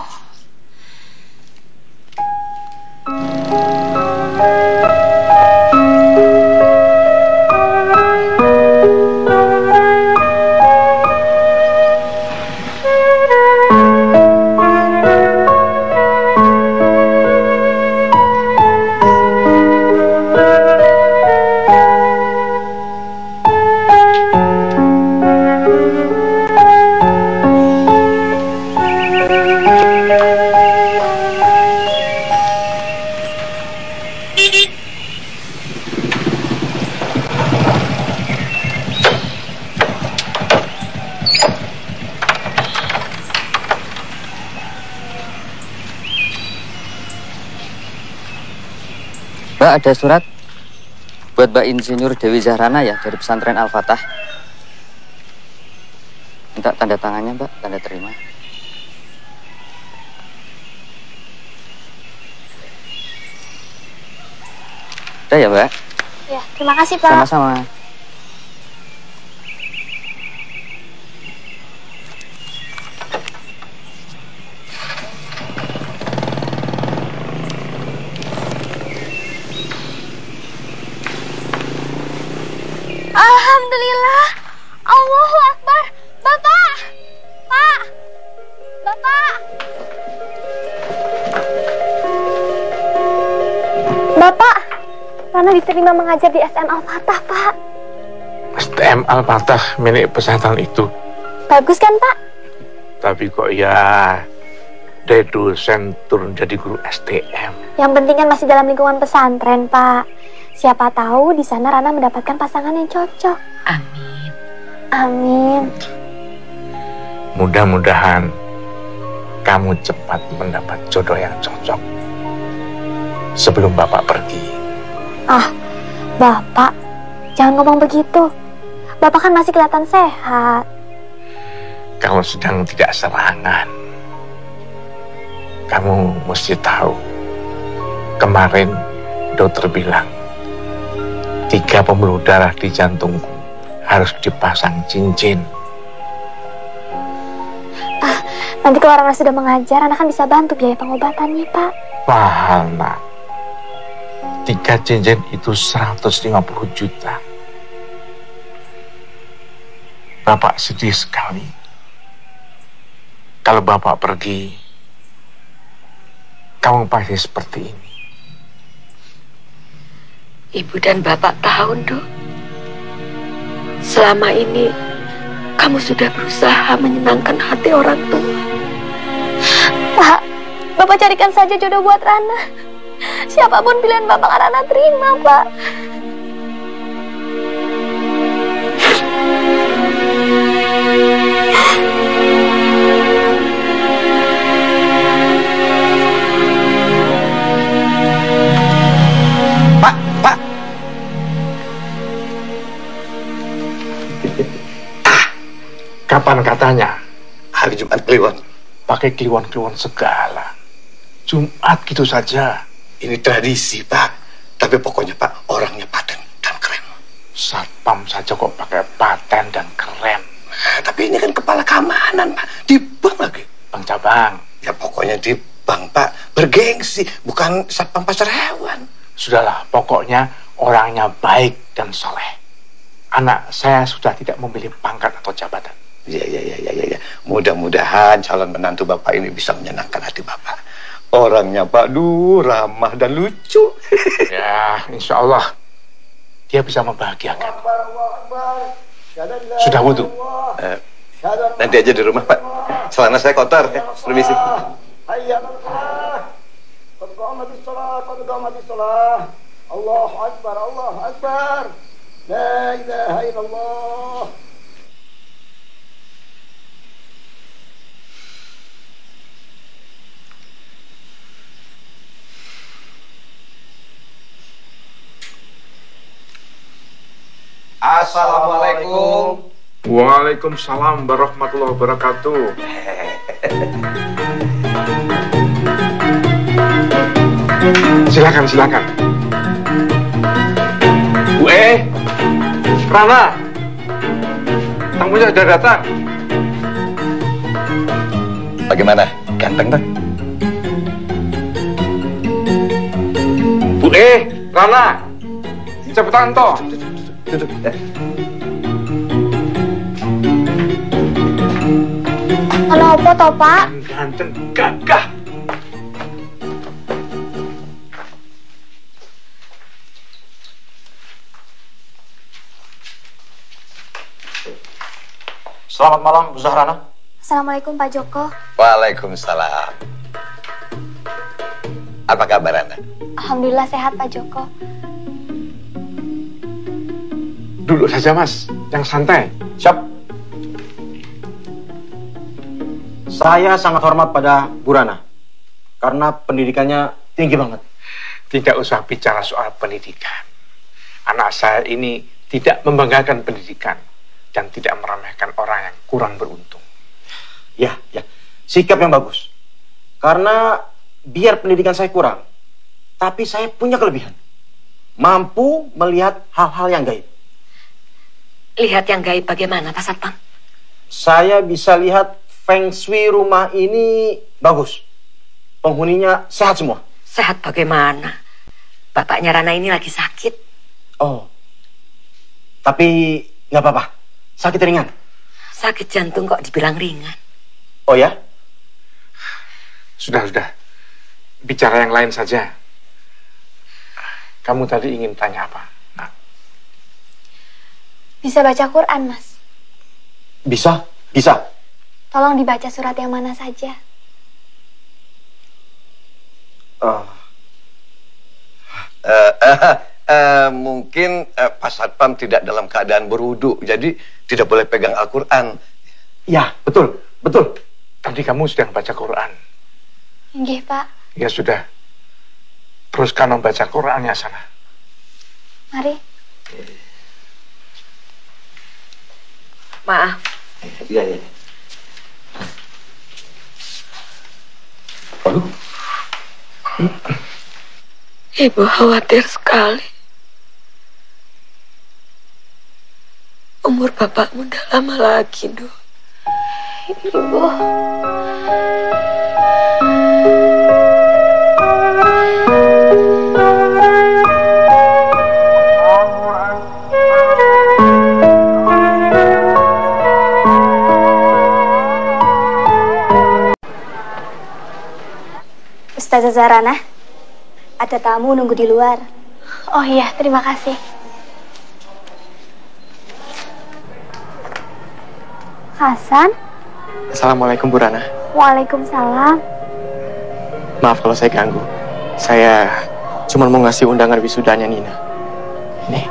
Mbak, ada surat buat Mbak Insinyur Dewi Zahrana ya dari pesantren Al-Fatah. Minta tanda tangannya, Mbak, tanda terima. Udah ya, Mbak? Ya, terima kasih, Pak. Sama-sama. Bapak! Bapak, Rana diterima mengajar di STM Al-Fatah, Pak. STM Al-Fatah milik pesantren itu. Bagus kan, Pak? Tapi kok ya dari dosen turun jadi guru STM. Yang penting kan masih dalam lingkungan pesantren, Pak. Siapa tahu di sana Rana mendapatkan pasangan yang cocok. Amin. Amin. Mudah-mudahan kamu cepat mendapat jodoh yang cocok sebelum Bapak pergi. Ah, Bapak, jangan ngomong begitu. Bapak kan masih kelihatan sehat. Kalau sedang tidak serangan, kamu mesti tahu. Kemarin dokter bilang 3 pembuluh darah di jantungku harus dipasang cincin. Nanti kalau Rana sudah mengajar, Rana kan bisa bantu biaya pengobatannya, Pak. Mahal, nak. 3 cincin itu 150 juta. Bapak sedih sekali. Kalau Bapak pergi, kamu pasti seperti ini. Ibu dan Bapak tahu, Dok. Selama ini kamu sudah berusaha menyenangkan hati orang tua. Pak, Bapak carikan saja jodoh buat Rana. Siapapun pilihan Bapak, Rana terima, Pak. Pak. Kapan katanya? Hari Jumat Kliwon. Pakai kliwon-kliwon segala. Jumat gitu saja. Ini tradisi, Pak. Tapi pokoknya, Pak, orangnya paten dan keren. Satpam saja kok pakai paten dan keren. Nah, tapi ini kan kepala keamanan, Pak. Di bank lagi. Bang Cabang. Ya pokoknya di bank, Pak. Bergengsi, bukan satpam pasar hewan. Sudahlah, pokoknya orangnya baik dan soleh. Anak saya sudah tidak memilih pangkat atau jabatan. Ya. Mudah-mudahan calon menantu Bapak ini bisa menyenangkan hati Bapak. Orangnya Pak ramah dan lucu. Ya, insya Allah dia bisa membahagiakan. Sudah wudhu? Nanti aja di rumah, Pak. Celana saya kotor ya. Permisi. Allahu Akbar, Allahu Akbar. La ilaha illallah. Assalamualaikum. Waalaikumsalam warahmatullahi wabarakatuh. Silakan. Bu Rana, tamunya sudah datang. Bagaimana? Ganteng, Pak? Bu Rana, cepetan toh. Duduk. Halo, apa toh, Pak? Ganteng, gagah. Selamat malam, Bu Zahrana. Assalamualaikum, Pak Joko. Waalaikumsalam. Apa kabar Anda? Alhamdulillah sehat, Pak Joko. Duduk saja, Mas. Yang santai. Siap. Saya sangat hormat pada Bu Rana. Karena pendidikannya tinggi banget. Tidak usah bicara soal pendidikan. Anak saya ini tidak membanggakan pendidikan dan tidak meremehkan orang yang kurang beruntung. Ya. Sikap yang bagus. Karena biar pendidikan saya kurang, tapi saya punya kelebihan. Mampu melihat hal-hal yang gaib. Lihat yang gaib bagaimana, Pak Satpam? Saya bisa lihat feng shui rumah ini bagus. Penghuninya sehat semua. Sehat bagaimana? Bapaknya Rana ini lagi sakit. Oh, tapi nggak apa-apa. Sakit ringan. Sakit jantung kok dibilang ringan. Oh ya? Sudah. Bicara yang lain saja. Kamu tadi ingin tanya apa? Nah. Bisa baca Quran, Mas? Bisa. Tolong dibaca surat yang mana saja. Mungkin Pak Satpam tidak dalam keadaan berwudu, jadi tidak boleh pegang Al-Quran. Ya, betul. Tadi kamu sedang baca Quran. Nggih, Pak. Ya sudah. Teruskan membaca Qurannya sana. Mari. Maaf. Iya. Waduh. Ibu khawatir sekali. Umur bapakmu udah lama lagi, Dok. Ibu. Ustazah Zahrana, ada tamu nunggu di luar. Oh iya, terima kasih. Hasan? Assalamualaikum Bu Rana. Waalaikumsalam. Maaf kalau saya ganggu. Saya cuma mau ngasih undangan wisudanya Nina. Nih.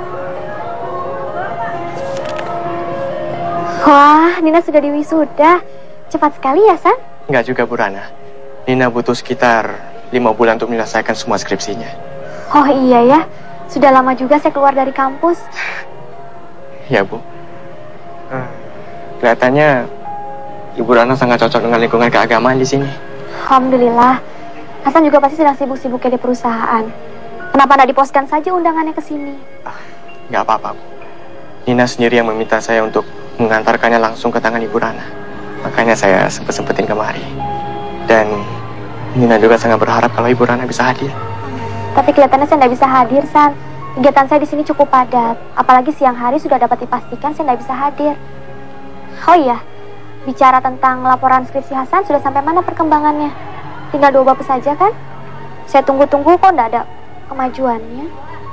Wah, Nina sudah diwisuda. Cepat sekali ya, San? Enggak juga Bu Rana. Nina butuh sekitar 5 bulan untuk menyelesaikan semua skripsinya. Oh iya ya, sudah lama juga saya keluar dari kampus. Ya Bu. Kelihatannya Ibu Rana sangat cocok dengan lingkungan keagamaan di sini. Alhamdulillah. Hasan juga pasti sedang sibuk-sibuknya di perusahaan. Kenapa tidak diposkan saja undangannya ke sini? Nggak apa-apa Bu. Nina sendiri yang meminta saya untuk mengantarkannya langsung ke tangan Ibu Rana. Makanya saya sempet-sempetin kemari. Dan Nina juga sangat berharap kalau Ibu Rana bisa hadir. Tapi kelihatannya saya tidak bisa hadir, San. Kegiatan saya di sini cukup padat. Apalagi siang hari sudah dapat dipastikan saya tidak bisa hadir. Oh iya, bicara tentang laporan skripsi Hasan, sudah sampai mana perkembangannya? Tinggal 2 bab saja kan? Saya tunggu-tunggu kok tidak ada kemajuannya.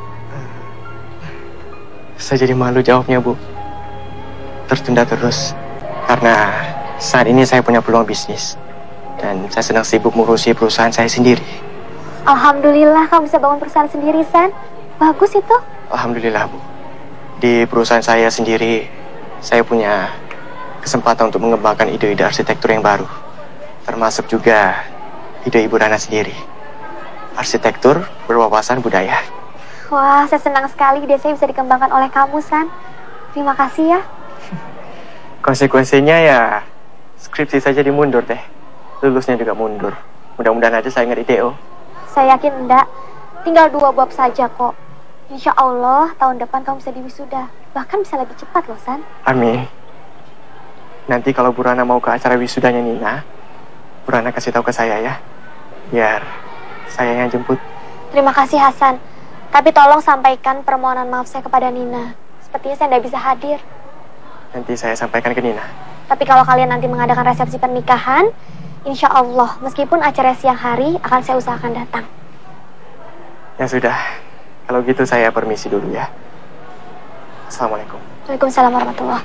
Saya jadi malu jawabnya, Bu. Tertunda terus. Karena saat ini saya punya peluang bisnis. Dan saya sedang sibuk mengurusi perusahaan saya sendiri. Alhamdulillah kamu bisa bangun perusahaan sendiri, San. Bagus itu. Alhamdulillah, Bu. Di perusahaan saya sendiri, saya punya kesempatan untuk mengembangkan ide-ide arsitektur yang baru. Termasuk juga ide Ibu Rana sendiri. Arsitektur berwawasan budaya. Wah, saya senang sekali ide saya bisa dikembangkan oleh kamu, San. Terima kasih ya. Konsekuensinya ya, skripsi saja dimundur deh. Lulusnya juga mundur. Mudah-mudahan aja saya nggak di-DO. Saya yakin enggak. Tinggal 2 bab saja kok. Insya Allah tahun depan kamu bisa diwisuda. Bahkan bisa lebih cepat loh, San. Amin. Nanti kalau Bu Rana mau ke acara wisudanya Nina, Bu Rana kasih tahu ke saya ya. Biar saya yang jemput. Terima kasih, Hasan. Tapi tolong sampaikan permohonan maaf saya kepada Nina. Sepertinya saya tidak bisa hadir. Nanti saya sampaikan ke Nina. Tapi kalau kalian nanti mengadakan resepsi pernikahan, insya Allah, meskipun acara siang hari, akan saya usahakan datang. Ya sudah, kalau gitu saya permisi dulu ya. Assalamualaikum. Waalaikumsalam warahmatullahi.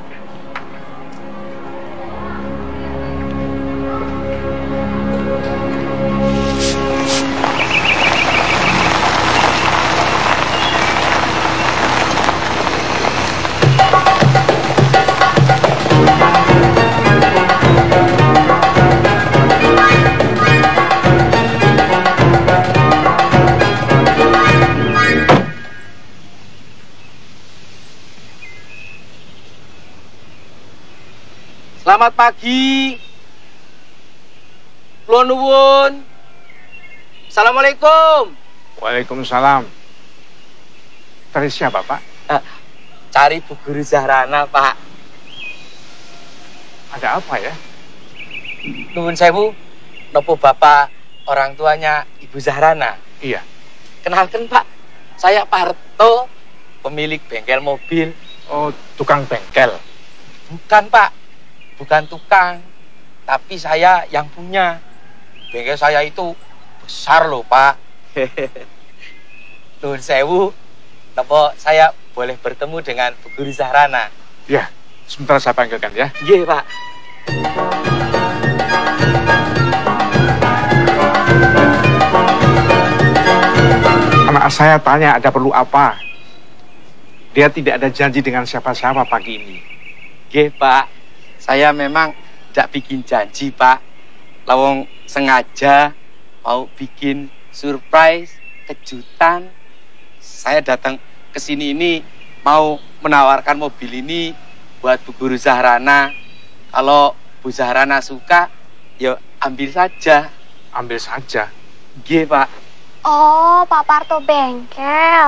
Selamat pagi. Kula nuwun. Assalamualaikum. Waalaikumsalam. Cari siapa, Pak? Cari Bu Guru Zahrana, Pak. Ada apa ya? Nuwun sewu, nopo Bapak orang tuanya Ibu Zahrana? Iya. Kenalkan, Pak. Saya Parto, pemilik bengkel mobil. Oh, tukang bengkel. Bukan, Pak. Bukan tukang, tapi saya yang punya. bengkel saya itu besar loh, Pak. Nuhun sewu, napa saya boleh bertemu dengan Bu Guru Zahrana? Ya, sebentar saya panggilkan ya. Iya, Pak. Anak saya tanya ada perlu apa. Dia tidak ada janji dengan siapa-siapa pagi ini. Nggih, Pak. Saya memang tidak bikin janji, Pak. Lawang sengaja mau bikin surprise, kejutan. Saya datang ke sini ini mau menawarkan mobil ini buat Bu Guru Zahrana. Kalau Bu Zahrana suka, ya ambil saja. Ambil saja? Nggih, Pak. Oh, Pak Parto bengkel.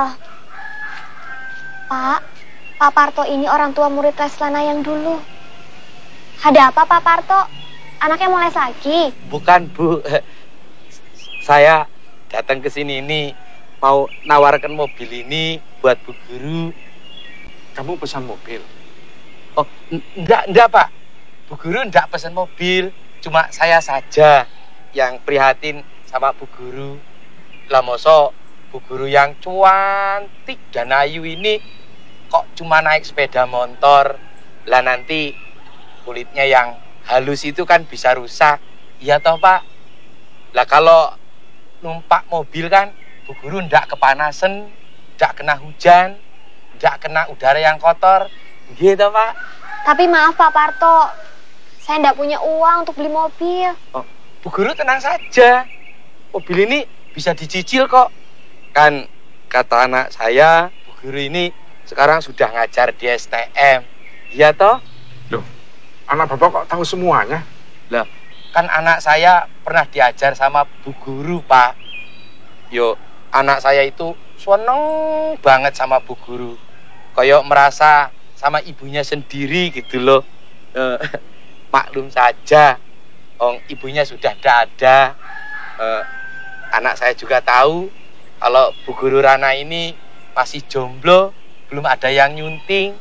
Pak Parto ini orang tua murid Leslana yang dulu. Ada apa, Pak Parto? Anaknya mau les lagi? Bukan, Bu. Saya datang ke sini ini mau nawarkan mobil ini buat Bu Guru. Kamu pesan mobil? Oh, enggak, Pak. Bu Guru enggak pesan mobil. Cuma saya saja yang prihatin sama Bu Guru. Lah masa Bu Guru yang cantik dan ayu ini kok cuma naik sepeda motor. Lah nanti kulitnya yang halus itu kan bisa rusak. Iya toh, Pak? Lah kalau numpak mobil kan Bu Guru ndak kepanasan, ndak kena hujan, ndak kena udara yang kotor. Gitu, Pak. Tapi maaf, Pak Parto. Saya ndak punya uang untuk beli mobil. Oh, Bu Guru tenang saja. Mobil ini bisa dicicil kok. Kan kata anak saya, Bu Guru ini sekarang sudah ngajar di STM. Iya toh? Loh, anak Bapak kok tahu semuanya? Lah, kan anak saya pernah diajar sama Bu Guru, Pak. Yo, anak saya itu seneng banget sama Bu Guru. Kayak merasa sama ibunya sendiri gitu loh. Maklum saja, ibunya sudah tidak ada. Anak saya juga tahu kalau Bu Guru Rana ini masih jomblo, belum ada yang nyunting.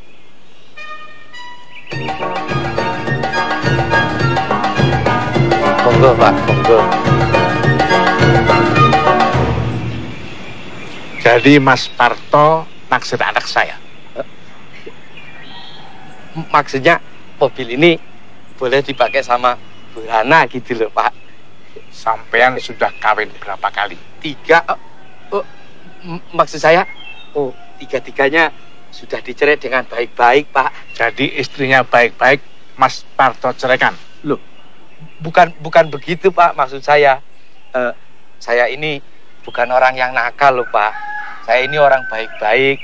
Monggo, Pak, monggo. Jadi Mas Parto naksir anak saya? Maksudnya mobil ini boleh dipakai sama Bu Rana gitu loh, Pak. Sampean sudah kawin berapa kali? 3. Maksud saya, tiga-tiganya sudah dicerai dengan baik-baik, Pak. Jadi istrinya baik-baik, Mas Parto ceraikan? Loh, bukan begitu, Pak. Maksud saya, saya ini bukan orang yang nakal loh, Pak. Saya ini orang baik-baik.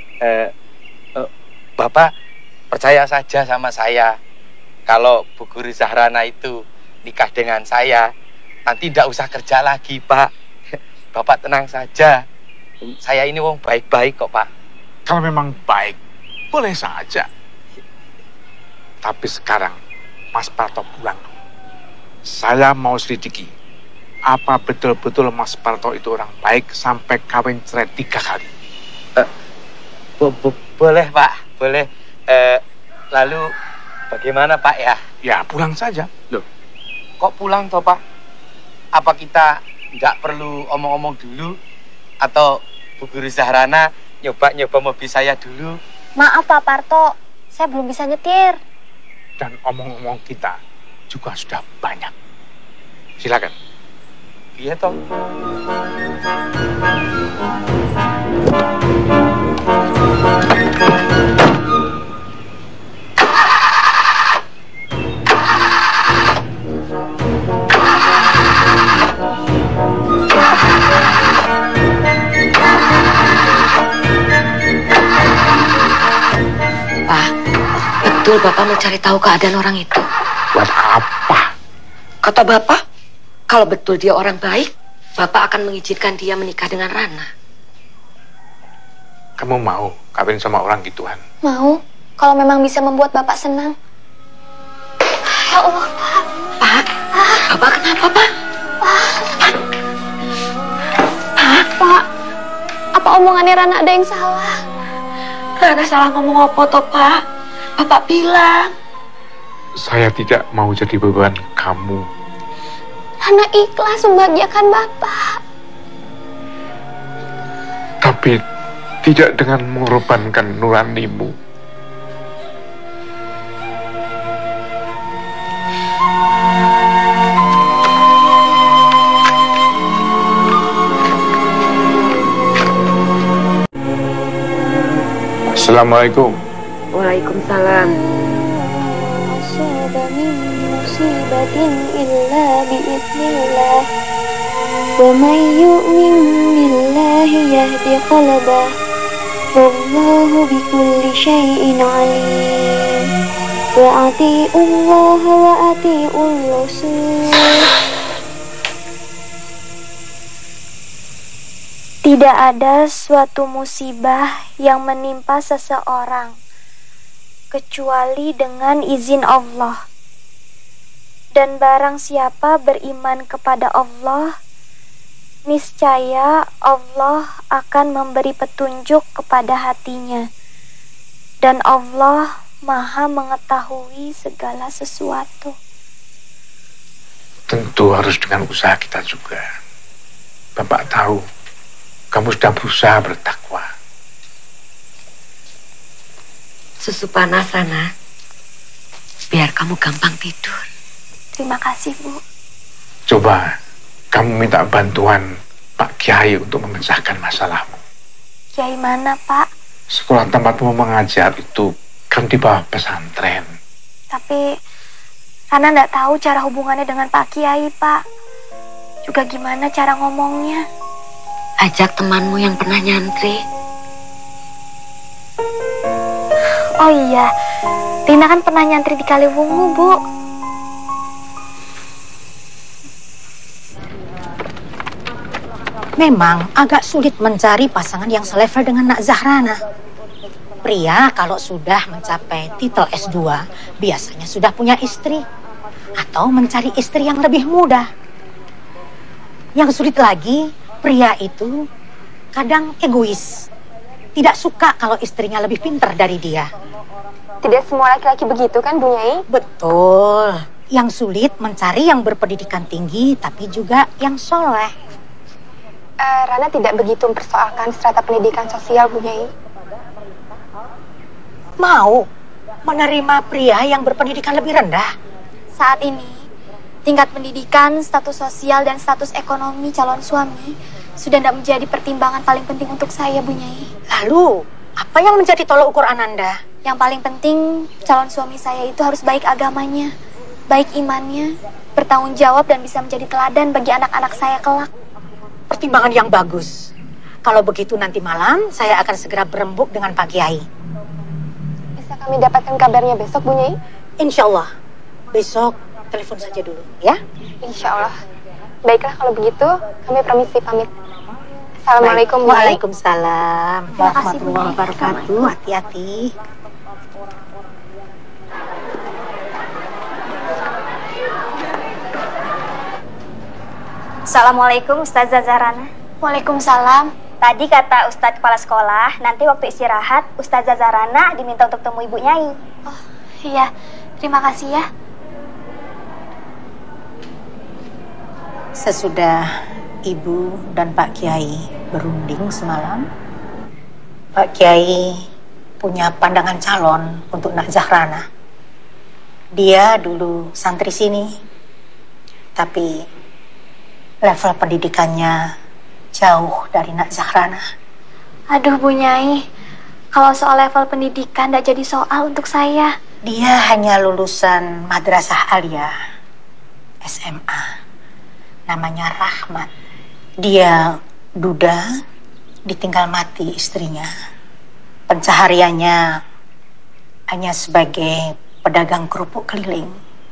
Bapak percaya saja sama saya. Kalau Bu Guru Zahrana itu nikah dengan saya, nanti tidak usah kerja lagi, Pak. Bapak tenang saja. Saya ini wong baik-baik kok, Pak. Kalau memang baik, boleh saja. Tapi sekarang, Mas Parto pulang. Saya mau selidiki, apa betul-betul Mas Parto itu orang baik sampai kawin cerai 3 kali? Boleh, Pak. Boleh. Lalu bagaimana, Pak, ya? Ya, pulang saja. Loh, kok pulang toh, Pak? Apa kita nggak perlu omong-omong dulu? Atau Bu Guru Zahrana nyoba mobil saya dulu? Maaf, Pak Parto. Saya belum bisa nyetir. Dan omong-omong kita juga sudah banyak. Silakan. Iya, toh. Betul Bapak mencari tahu keadaan orang itu? Buat apa? Kata Bapak, kalau betul dia orang baik, Bapak akan mengizinkan dia menikah dengan Rana. Kamu mau kawin sama orang gituan? Mau, kalau memang bisa membuat Bapak senang. Ya Allah, Pak. Pak, Bapak kenapa, Pak? Pak, apa omongannya Rana ada yang salah? Rana salah ngomong apa toh, Pak? Bapak bilang. Saya tidak mau jadi beban kamu. Rana ikhlas membahagiakan Bapak. Tapi tidak dengan mengorbankan nuranimu. Assalamualaikum. Waalaikumsalam. Asaba min musibatin illa biiznillah. Wa may yu'min billahi yahdi qalbah. Wallahu bikulli syai'in alim. Wa ati'ullah wa ati'ur rasul. Tidak ada suatu musibah yang menimpa seseorang kecuali dengan izin Allah. Dan barang siapa beriman kepada Allah, niscaya Allah akan memberi petunjuk kepada hatinya. Dan Allah Maha mengetahui segala sesuatu. Tentu harus dengan usaha kita juga. Bapak tahu kamu sudah berusaha bertakwa. Susu panas, Rana. Biar kamu gampang tidur. Terima kasih, Bu. Coba kamu minta bantuan Pak Kiai untuk memecahkan masalahmu. Kiai mana, Pak? Sekolah tempatmu mengajar itu kan di bawah pesantren. Tapi Rana nggak tahu cara hubungannya dengan Pak Kiai, Pak. Juga gimana cara ngomongnya. Ajak temanmu yang pernah nyantri. Oh iya, Rina kan pernah nyantri di Kaliwungu, Bu. Memang agak sulit mencari pasangan yang selevel dengan Nak Zahrana. Pria kalau sudah mencapai titel S2 biasanya sudah punya istri atau mencari istri yang lebih muda. Yang sulit lagi, pria itu kadang egois. Tidak suka kalau istrinya lebih pintar dari dia. Tidak semua laki-laki begitu kan, Bu Nyai? Betul. Yang sulit mencari yang berpendidikan tinggi tapi juga yang soleh. Rana tidak begitu mempersoalkan strata pendidikan sosial, Bu Nyai. Mau menerima pria yang berpendidikan lebih rendah? Saat ini, tingkat pendidikan, status sosial, dan status ekonomi calon suami sudah tidak menjadi pertimbangan paling penting untuk saya, Bu Nyai. Lalu, apa yang menjadi tolak ukur Ananda? Yang paling penting, calon suami saya itu harus baik agamanya, baik imannya, bertanggung jawab, dan bisa menjadi teladan bagi anak-anak saya kelak. Pertimbangan yang bagus. Kalau begitu nanti malam, saya akan segera berembuk dengan Pak Kiai. Bisa kami dapatkan kabarnya besok, Bu Nyai? Insya Allah. Besok telepon saja dulu, ya? Insya Allah. Baiklah kalau begitu, kami permisi pamit. Assalamualaikum, Bu Nyai. Waalaikumsalam warahmatullahi wabarakatuh. Hati-hati. Assalamualaikum Ustazah Zahrana. Waalaikumsalam. Tadi kata Ustadz Kepala Sekolah, nanti waktu istirahat Ustazah Zahrana diminta untuk temui Ibu Nyai. Oh iya, terima kasih ya. Sesudah Ibu dan Pak Kiai berunding semalam, Pak Kiai punya pandangan calon untuk Nak Zahrana. Dia dulu santri sini, tapi level pendidikannya jauh dari Nak Zahrana. Aduh, Bu Nyai, kalau soal level pendidikan tidak jadi soal untuk saya. Dia hanya lulusan Madrasah Aliyah SMA. Namanya Rahmat. Dia duda, ditinggal mati istrinya. Pencahariannya hanya sebagai pedagang kerupuk keliling.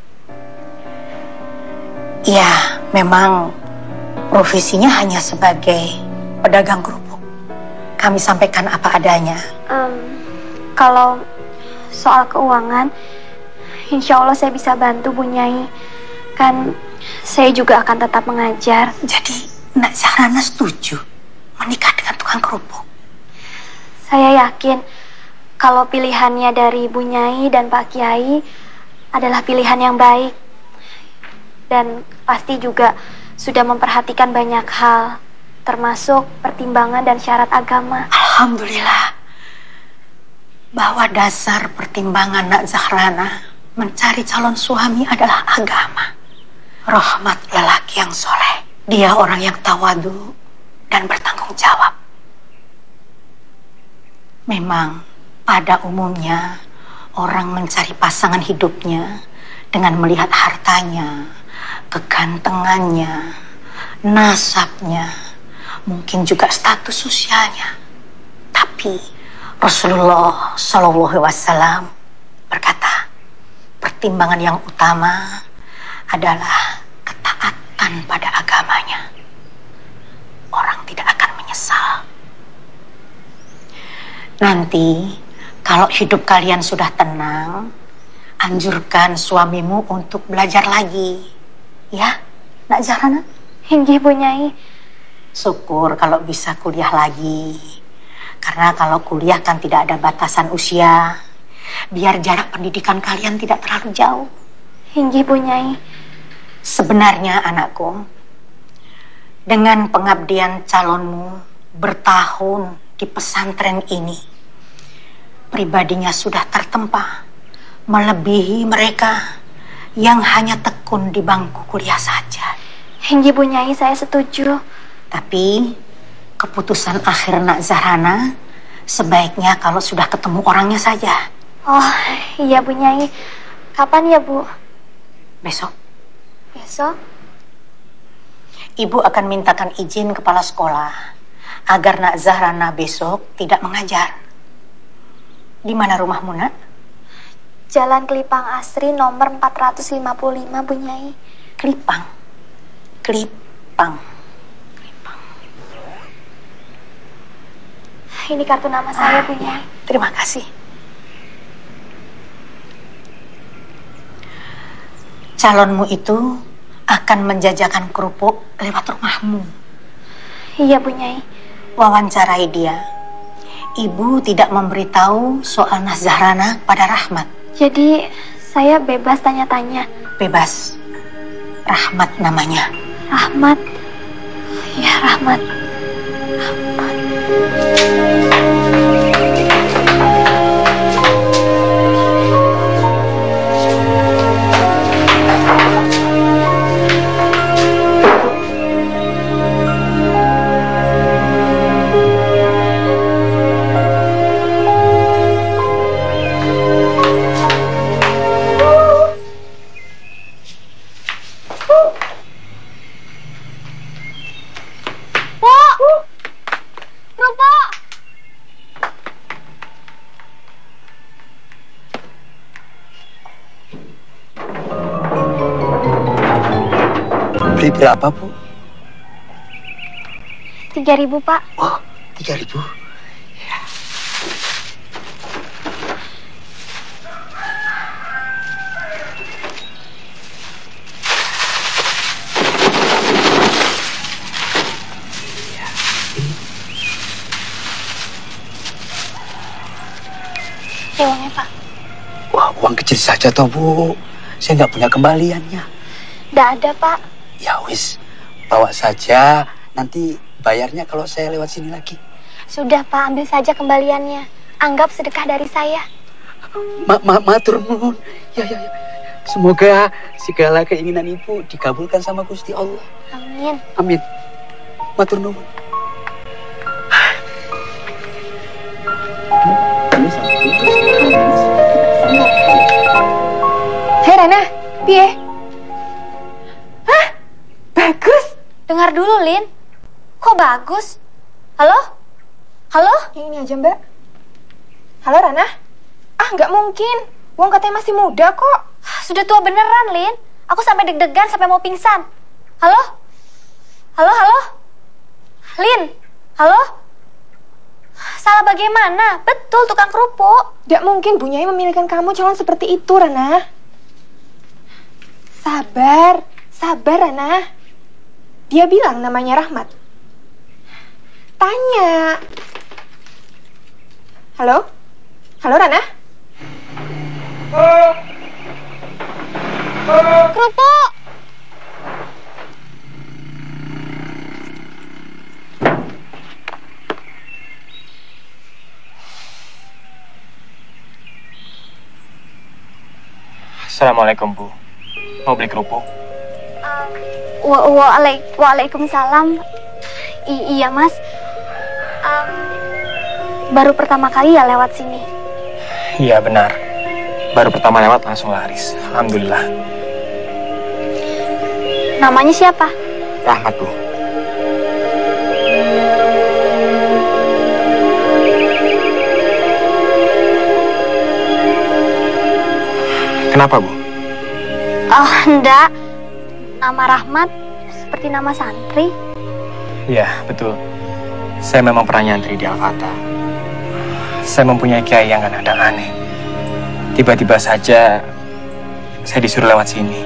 Ya, memang profesinya hanya sebagai pedagang kerupuk. Kami sampaikan apa adanya. Kalau soal keuangan, insya Allah saya bisa bantu, Bu Nyai. Kan saya juga akan tetap mengajar. Jadi Nak Zahrana setuju menikah dengan tukang kerupuk? Saya yakin kalau pilihannya dari Bu Nyai dan Pak Kiai adalah pilihan yang baik. Dan pasti juga sudah memperhatikan banyak hal, termasuk pertimbangan dan syarat agama. Alhamdulillah, bahwa dasar pertimbangan Nak Zahrana mencari calon suami adalah agama. Rahmat lelaki yang soleh, dia orang yang tawadu dan bertanggung jawab. Memang pada umumnya orang mencari pasangan hidupnya dengan melihat hartanya, kegantengannya, nasabnya, mungkin juga status sosialnya. Tapi Rasulullah Shallallahu Alaihi Wasallam berkata, pertimbangan yang utama adalah ketaatan pada agamanya. Orang tidak akan menyesal. Nanti kalau hidup kalian sudah tenang, anjurkan suamimu untuk belajar lagi, ya, Nak Zahrana? Inggih, Bu Nyai. Syukur kalau bisa kuliah lagi. Karena kalau kuliah kan tidak ada batasan usia. Biar jarak pendidikan kalian tidak terlalu jauh. Inggih, Bu Nyai. Sebenarnya anakku, dengan pengabdian calonmu bertahun di pesantren ini, pribadinya sudah tertempa, melebihi mereka yang hanya tekun di bangku kuliah saja. Inggih, Bu Nyai, saya setuju. Tapi keputusan akhir Nak Zahrana sebaiknya kalau sudah ketemu orangnya saja. Oh, iya Bu Nyai. Kapan ya, Bu? Besok. Besok? Ibu akan mintakan izin kepala sekolah agar Nak Zahrana besok tidak mengajar. Di mana rumahmu, Nak? Jalan Kelipang Asri nomor 455, Bu Nyai. Kelipang. Ini kartu nama saya, Bu Nyai. Terima kasih. Calonmu itu akan menjajakan kerupuk lewat rumahmu. Iya, Bu Nyai. Wawancarai dia. Ibu tidak memberitahu soal Nak Zahrana pada Rahmat. Jadi saya bebas tanya-tanya. Bebas. Rahmat namanya. Rahmat. Ya, Rahmat. Rahmat. Beli berapa, Bu? 3.000, Pak. Oh, 3.000. Ya. Uangnya, Pak. Wah, uang kecil saja toh, Bu. Saya nggak punya kembaliannya. Nggak ada, Pak. Ya wis, bawa saja. Nanti bayarnya kalau saya lewat sini lagi. Sudah, Pak. Ambil saja kembaliannya. Anggap sedekah dari saya. Matur nuwun. Ya. Semoga segala keinginan Ibu dikabulkan sama Gusti Allah. Amin. Amin. Matur nuwun. Hei Rana, piye? Hah? Bagus. Dengar dulu, Lin. Kok bagus? Halo? Halo? Yang ini aja, Mbak. Halo, Rana? Ah, nggak mungkin. Wong katanya masih muda kok. Sudah tua beneran, Lin. Aku sampai deg-degan sampai mau pingsan. Halo? Halo? Lin? Halo? Salah bagaimana? Betul, tukang kerupuk. Tidak mungkin Bu Nyai memilihkan kamu calon seperti itu, Rana. Sabar, Rana. Dia bilang namanya Rahmat. Tanya. Halo? Halo, Rana? Kerupuk! Assalamualaikum, Bu. Mau beli kerupuk? Waalaikumsalam. Iya, Mas. Baru pertama kali ya lewat sini. Iya, benar. Baru pertama lewat langsung laris. Alhamdulillah. Namanya siapa? Rahmat, Bu. Kenapa, Bu? Oh, enggak. Nama Rahmat seperti nama santri. Iya, betul. Saya memang pernah nyantri di Al-Fatah. Saya mempunyai kiai yang kadang-kadang aneh. Tiba-tiba saja saya disuruh lewat sini.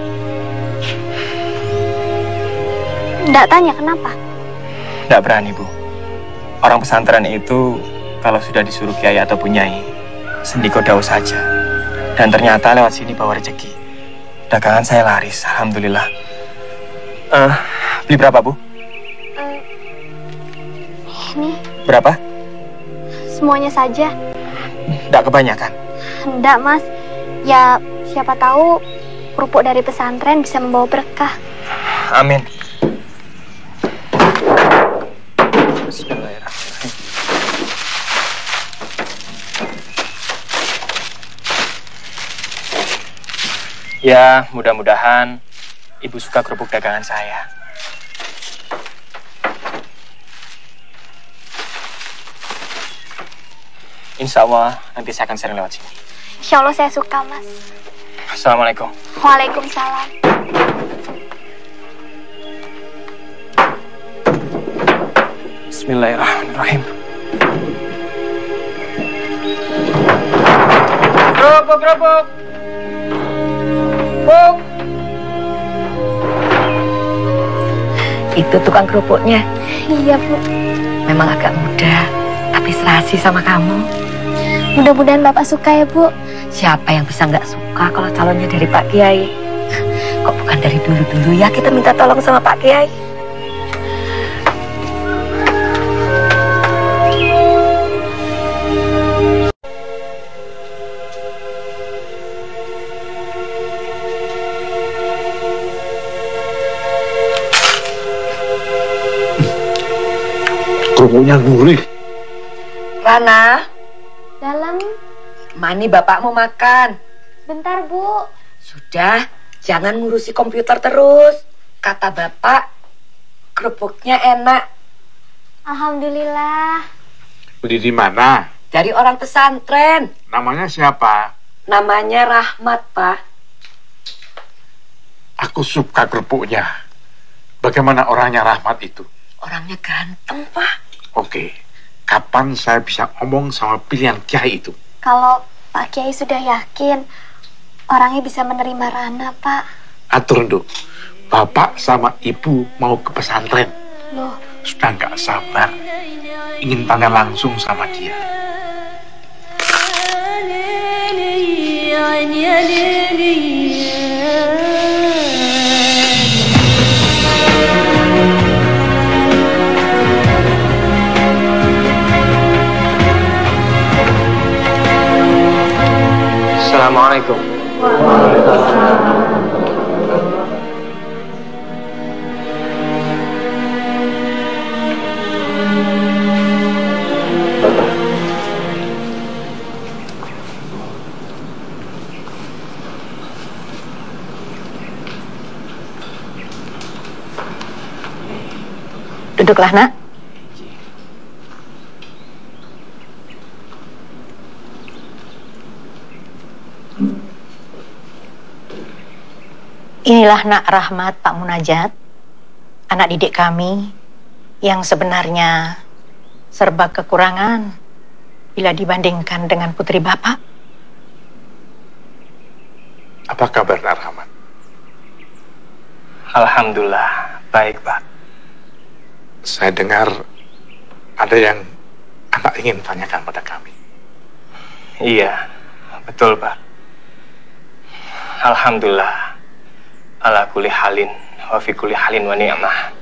Enggak tanya kenapa? Enggak berani, Bu. Orang pesantren itu kalau sudah disuruh kiai atau punyai, sendiko daus saja. Dan ternyata lewat sini bawa rezeki. Dagangan saya laris, alhamdulillah. Beli berapa, Bu? Ini Berapa? semuanya saja. Enggak kebanyakan. Enggak, Mas. Ya, siapa tahu kerupuk dari pesantren bisa membawa berkah. Amin. Bismillahirrahmanirrahim. Ya, mudah-mudahan Ibu suka kerupuk dagangan saya. Insya Allah nanti saya akan sering lewat sini. Insya Allah saya suka, Mas. Assalamualaikum. Waalaikumsalam. Bismillahirrahmanirrahim. Kerupuk. Buk. Itu tukang kerupuknya. Iya, Bu. Memang agak muda, tapi serasi sama kamu. Mudah-mudahan Bapak suka ya, Bu. Siapa yang bisa nggak suka kalau calonnya dari Pak Kiai? Kok bukan dari dulu-dulu ya kita minta tolong sama Pak Kiai? Kerupuknya gurih. Rana, Dalam. Mani bapakmu makan. Bentar, Bu. Sudah, jangan ngurusi komputer terus. Kata bapak, kerupuknya enak. Alhamdulillah. Beli di mana? Dari orang pesantren. Namanya siapa? Namanya Rahmat, Pak. Aku suka kerupuknya. Bagaimana orangnya Rahmat itu? Orangnya ganteng, Pak. Oke, kapan saya bisa ngomong sama pilihan kiai itu? Kalau Pak Kiai sudah yakin orangnya bisa menerima Rana, Pak. Atur, Nduk. Bapak sama Ibu mau ke pesantren. Loh, Sudah nggak sabar. Ingin tanya langsung sama dia. Assalamualaikum. Duduklah, Nak. Inilah Nak Rahmat, Pak Munajat, anak didik kami yang sebenarnya serba kekurangan bila dibandingkan dengan putri Bapak. Apa kabar Nak Rahmat? Alhamdulillah, baik, Pak. Saya dengar ada yang anak ingin tanyakan pada kami. Iya, betul, Pak. Alhamdulillah. Ala kulli halin wa fi kulli halin wa ni'mah.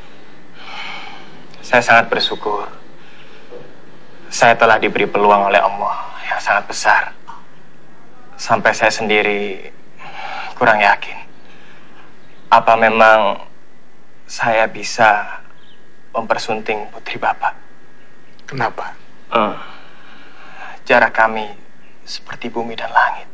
Saya sangat bersyukur. Saya telah diberi peluang oleh Allah yang sangat besar. Sampai saya sendiri kurang yakin. Apa memang saya bisa mempersunting putri Bapak? Kenapa? Jarak kami seperti bumi dan langit.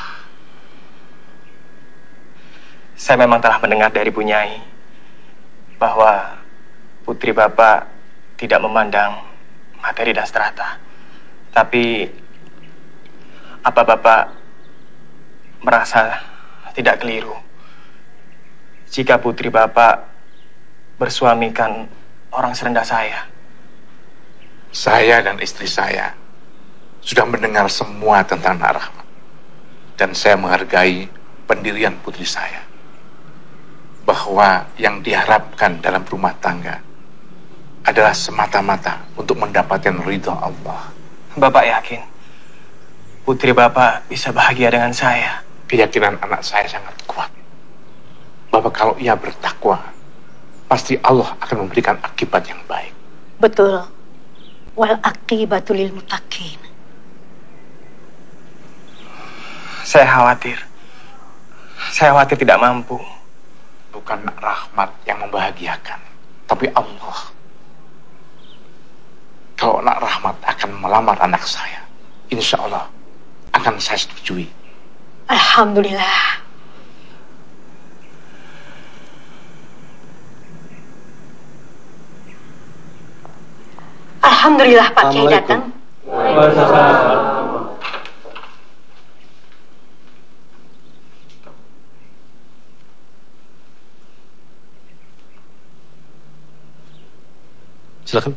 Saya memang telah mendengar dari Bu Nyai bahwa putri Bapak tidak memandang materi dan strata. Tapi apa Bapak merasa tidak keliru jika putri Bapak bersuamikan orang serendah saya? Saya dan istri saya sudah mendengar semua tentang Nak Rahmat. Dan saya menghargai pendirian putri saya. Bahwa yang diharapkan dalam rumah tangga adalah semata-mata untuk mendapatkan ridha Allah. Bapak yakin putri Bapak bisa bahagia dengan saya? Keyakinan anak saya sangat kuat. Bahwa kalau ia bertakwa, pasti Allah akan memberikan akibat yang baik. Betul. Wal aqibatu lil muttaqin. Saya khawatir tidak mampu. Bukan Nak Rahmat yang membahagiakan, tapi Allah. Kalau Nak Rahmat akan melamar anak saya, insya Allah akan saya setujui. Alhamdulillah. Alhamdulillah Pak Kiai datang. Silakan.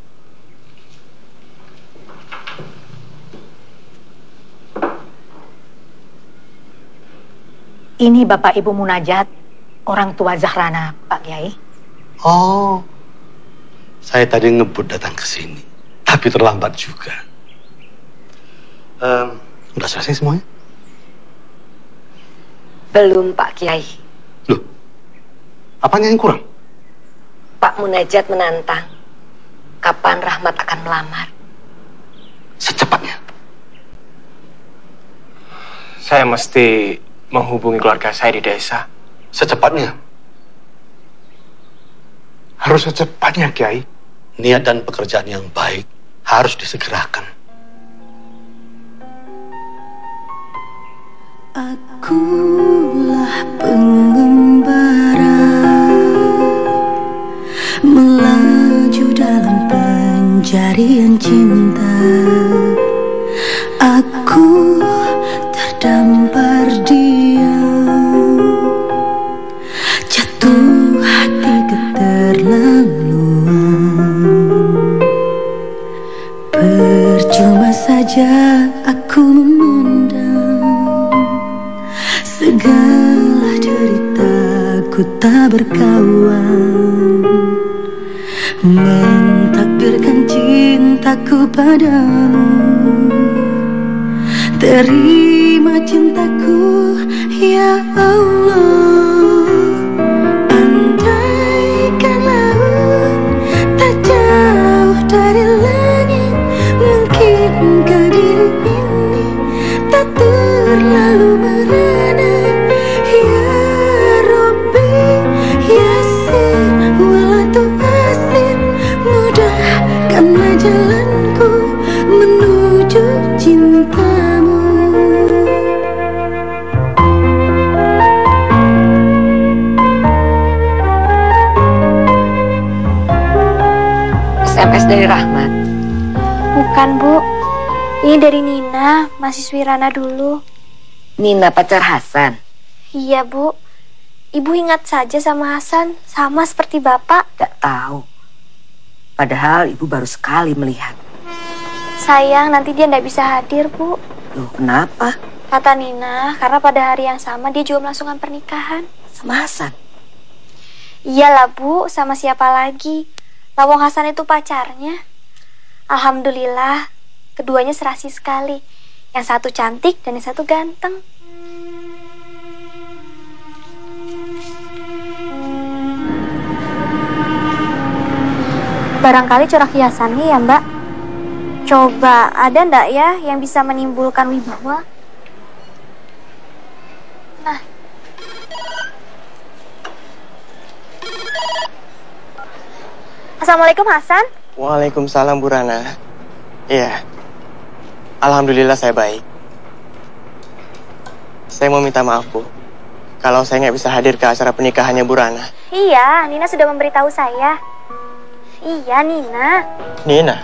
Ini Bapak Ibu Munajat, orang tua Zahrana, Pak Kiai. Oh, saya tadi ngebut datang ke sini, tapi terlambat juga. Udah selesai semuanya? Belum Pak Kiai. Apanya yang kurang? Pak Munajat menantang. Kapan Rahmat akan melamar? Secepatnya. Saya mesti menghubungi keluarga saya di desa. Secepatnya. Harus secepatnya, Kiai. Niat dan pekerjaan yang baik harus disegerakan. Akulah pengembara melaju dalam pencarian cinta. Aku terdampar diam, jatuh hati keterlaluan. Percuma saja aku memendam segala deritaku tak berkawan, mentakdirkan cintaku padamu. Terima cintaku ya Allah. Andaikan laut tak jauh dari langit, mungkinkah diri ini tak terlalu merana. Ya Rabbi Yasin walatu asir, mudahkanlah jalanku menuju cintamu. SMS dari Rahmat. Bukan, Bu. Ini dari Nina, mahasiswi Rana dulu. Nina pacar Hasan? Iya, Bu. Ibu ingat saja sama Hasan, sama seperti Bapak. Gak tahu. Padahal ibu baru sekali melihat. Sayang, nanti dia nggak bisa hadir, Bu. Loh, kenapa? Kata Nina, karena pada hari yang sama dia juga melangsungkan pernikahan. Sama Hasan? Iyalah, Bu. Sama siapa lagi? Lawang Hasan itu pacarnya. Alhamdulillah, keduanya serasi sekali. Yang satu cantik dan yang satu ganteng. Barangkali corak hiasannya ya, Mbak. Coba, ada ndak ya yang bisa menimbulkan wibawa? Nah, Assalamualaikum Hasan. Waalaikumsalam Bu Rana. Iya. Alhamdulillah saya baik. Saya mau minta maaf Bu, kalau saya nggak bisa hadir ke acara pernikahannya Bu Rana. Iya, Nina sudah memberitahu saya. Iya, Nina. Nina?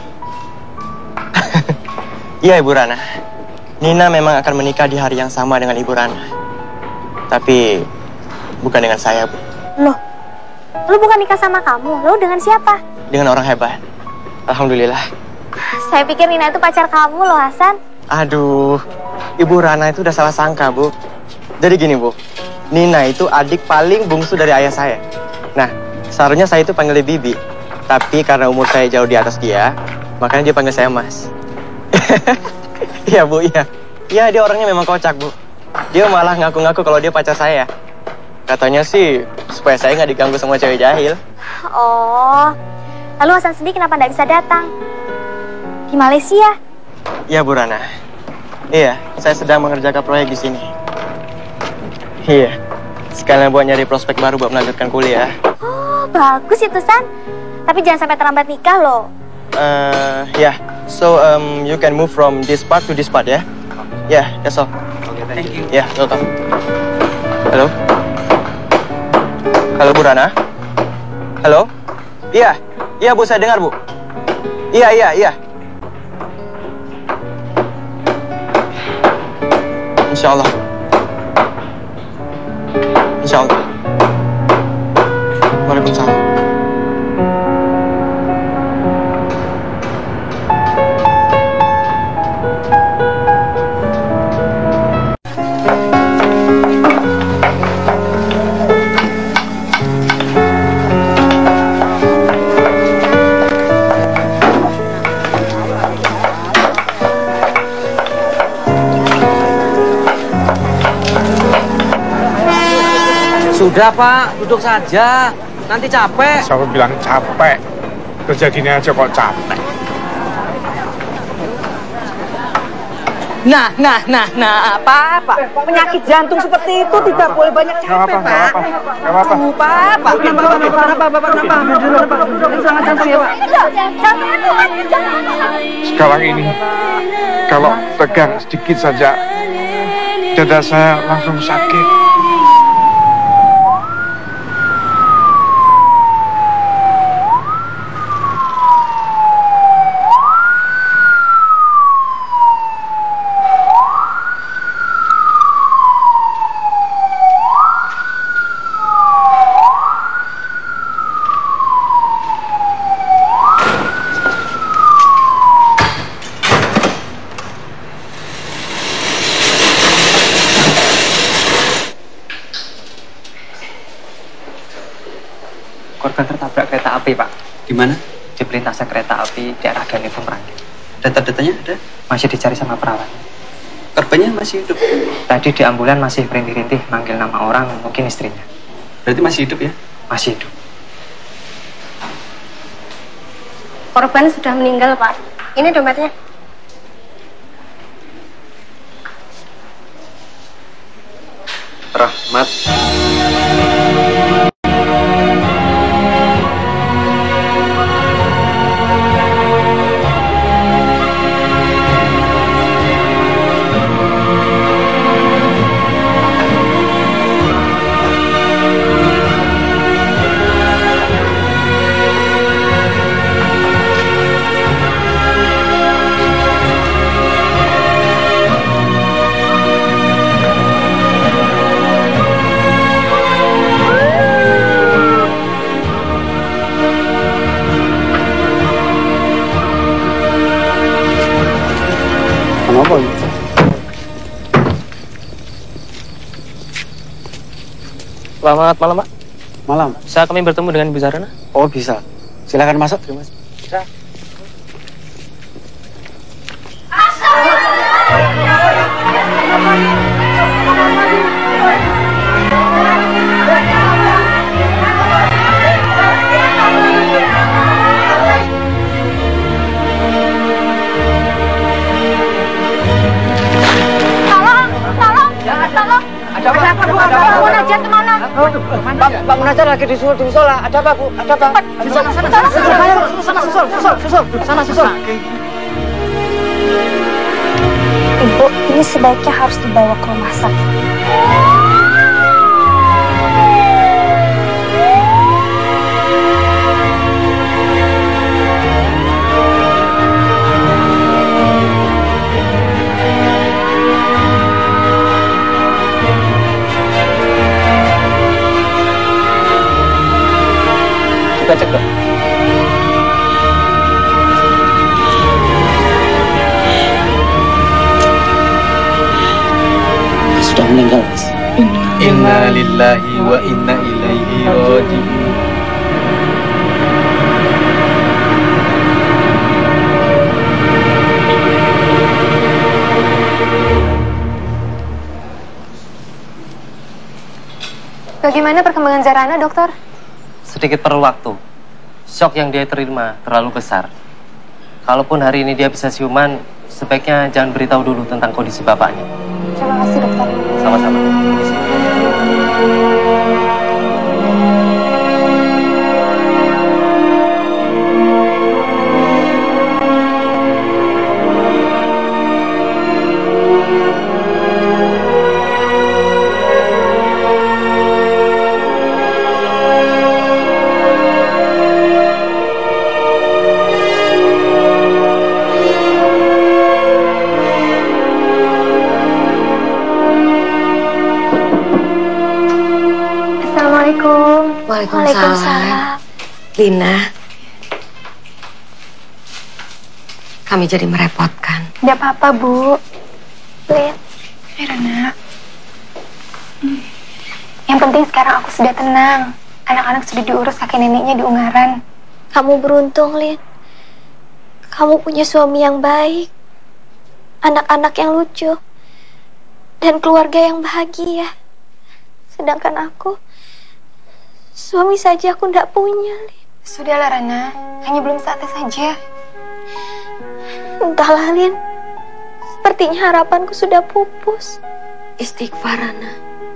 Iya Ibu Rana. Nina memang akan menikah di hari yang sama dengan Ibu Rana. Tapi bukan dengan saya Bu. Loh, lu bukan nikah sama kamu, lu dengan siapa? Dengan orang hebat. Alhamdulillah. Saya pikir Nina itu pacar kamu loh, Hasan. Aduh, Ibu Rana itu udah salah sangka, Bu. Jadi gini, Bu. Nina itu adik paling bungsu dari ayah saya. Nah, seharusnya saya itu panggil dia Bibi. Tapi karena umur saya jauh di atas dia, makanya dia panggil saya Mas. Iya, Bu, iya. Iya, dia orangnya memang kocak, Bu. Dia malah ngaku-ngaku kalau dia pacar saya. Katanya sih, supaya saya nggak diganggu sama cewek jahil. Oh, lalu Hasan sendiri kenapa nggak bisa datang? Di Malaysia? Iya, Bu Rana. Iya, saya sedang mengerjakan proyek di sini. Iya, sekalian buat nyari prospek baru buat melanjutkan kuliah. Oh, bagus itu, San. Tapi jangan sampai terlambat nikah loh. Yeah. So, you can move from this part to this part, ya? Yeah, that's all. Okay, thank you. Yeah, welcome. Halo? Halo, Bu Rana? Halo? Iya, iya Bu, saya dengar, Bu. Iya. Insya Allah. Waalaikumsalam. Sudah Pak, duduk saja. Nanti capek. Siapa bilang capek? Kerja gini aja kok capek. Nah, Pak. Penyakit jantung seperti itu tidak boleh banyak capek, Pak. Gak apa-apa. Pak. Sekarang ini, kalau tegang sedikit saja, dada saya langsung sakit. Korban tertabrak kereta api, Pak. Di mana? Di perlintasan kereta api di arah Ganefung Merangin. Data-datanya ada? Masih dicari sama perawat. Korbannya masih hidup? Tadi di ambulan masih merintih-rintih manggil nama orang, mungkin istrinya. Berarti masih hidup ya? Masih hidup. Korban sudah meninggal, Pak. Ini dompetnya. Rahmat. Kenapa? Selamat malam, Pak. Malam. Bisa kami bertemu dengan Ibu Zarana? Oh, bisa. Silakan masuk. Terima kasih. Bisa. Tolong. Ada apa, Bu? Pak Munajat kemana? Pak Munajat lagi disuruh di musola. Ada apa, Bu? Ada apa? Sana, susul. Ibu, ini sebaiknya harus dibawa ke rumah sakit. Kita cek, Dok. Sudah meninggal, Mas. Inna lillahi wa inna ilaihi raji'un. Bagaimana perkembangan Zahrana, dokter? Sedikit perlu waktu. Shock yang dia terima terlalu besar. Kalaupun hari ini dia bisa siuman, sebaiknya jangan beritahu dulu tentang kondisi bapaknya. Terima kasih, dokter. Sama-sama. Waalaikumsalam. Lina, kami jadi merepotkan. Tidak apa-apa, Bu. Lin. Rana. Yang penting sekarang aku sudah tenang. Anak-anak sudah diurus kakek neneknya di Ungaran. Kamu beruntung, Lin. Kamu punya suami yang baik, anak-anak yang lucu, dan keluarga yang bahagia. Sedangkan aku, suami saja aku tidak punya, Lin. Sudahlah, Rana. Hanya belum saatnya saja. Entahlah, Lin. Sepertinya harapanku sudah pupus. Istighfar, Rana.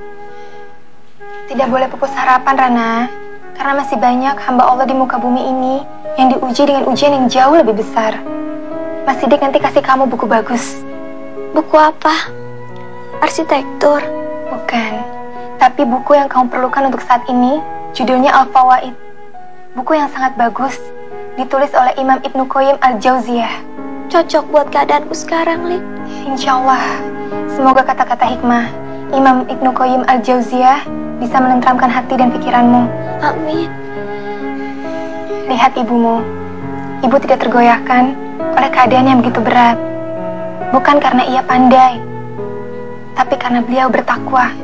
Tidak boleh pupus harapan, Rana. Karena masih banyak hamba Allah di muka bumi ini yang diuji dengan ujian yang jauh lebih besar. Mas Sidik nanti kasih kamu buku bagus. Buku apa? Arsitektur? Bukan. Tapi buku yang kamu perlukan untuk saat ini, judulnya Al-Fawaid. Buku yang sangat bagus, ditulis oleh Imam Ibnu Qayyim Al-Jauziyah. Cocok buat keadaanku sekarang, Lin. Insya Allah. Semoga kata-kata hikmah Imam Ibnu Qayyim Al-Jauziyah bisa menenteramkan hati dan pikiranmu. Amin. Lihat ibumu. Ibu tidak tergoyahkan oleh keadaan yang begitu berat. Bukan karena ia pandai, tapi karena beliau bertakwa.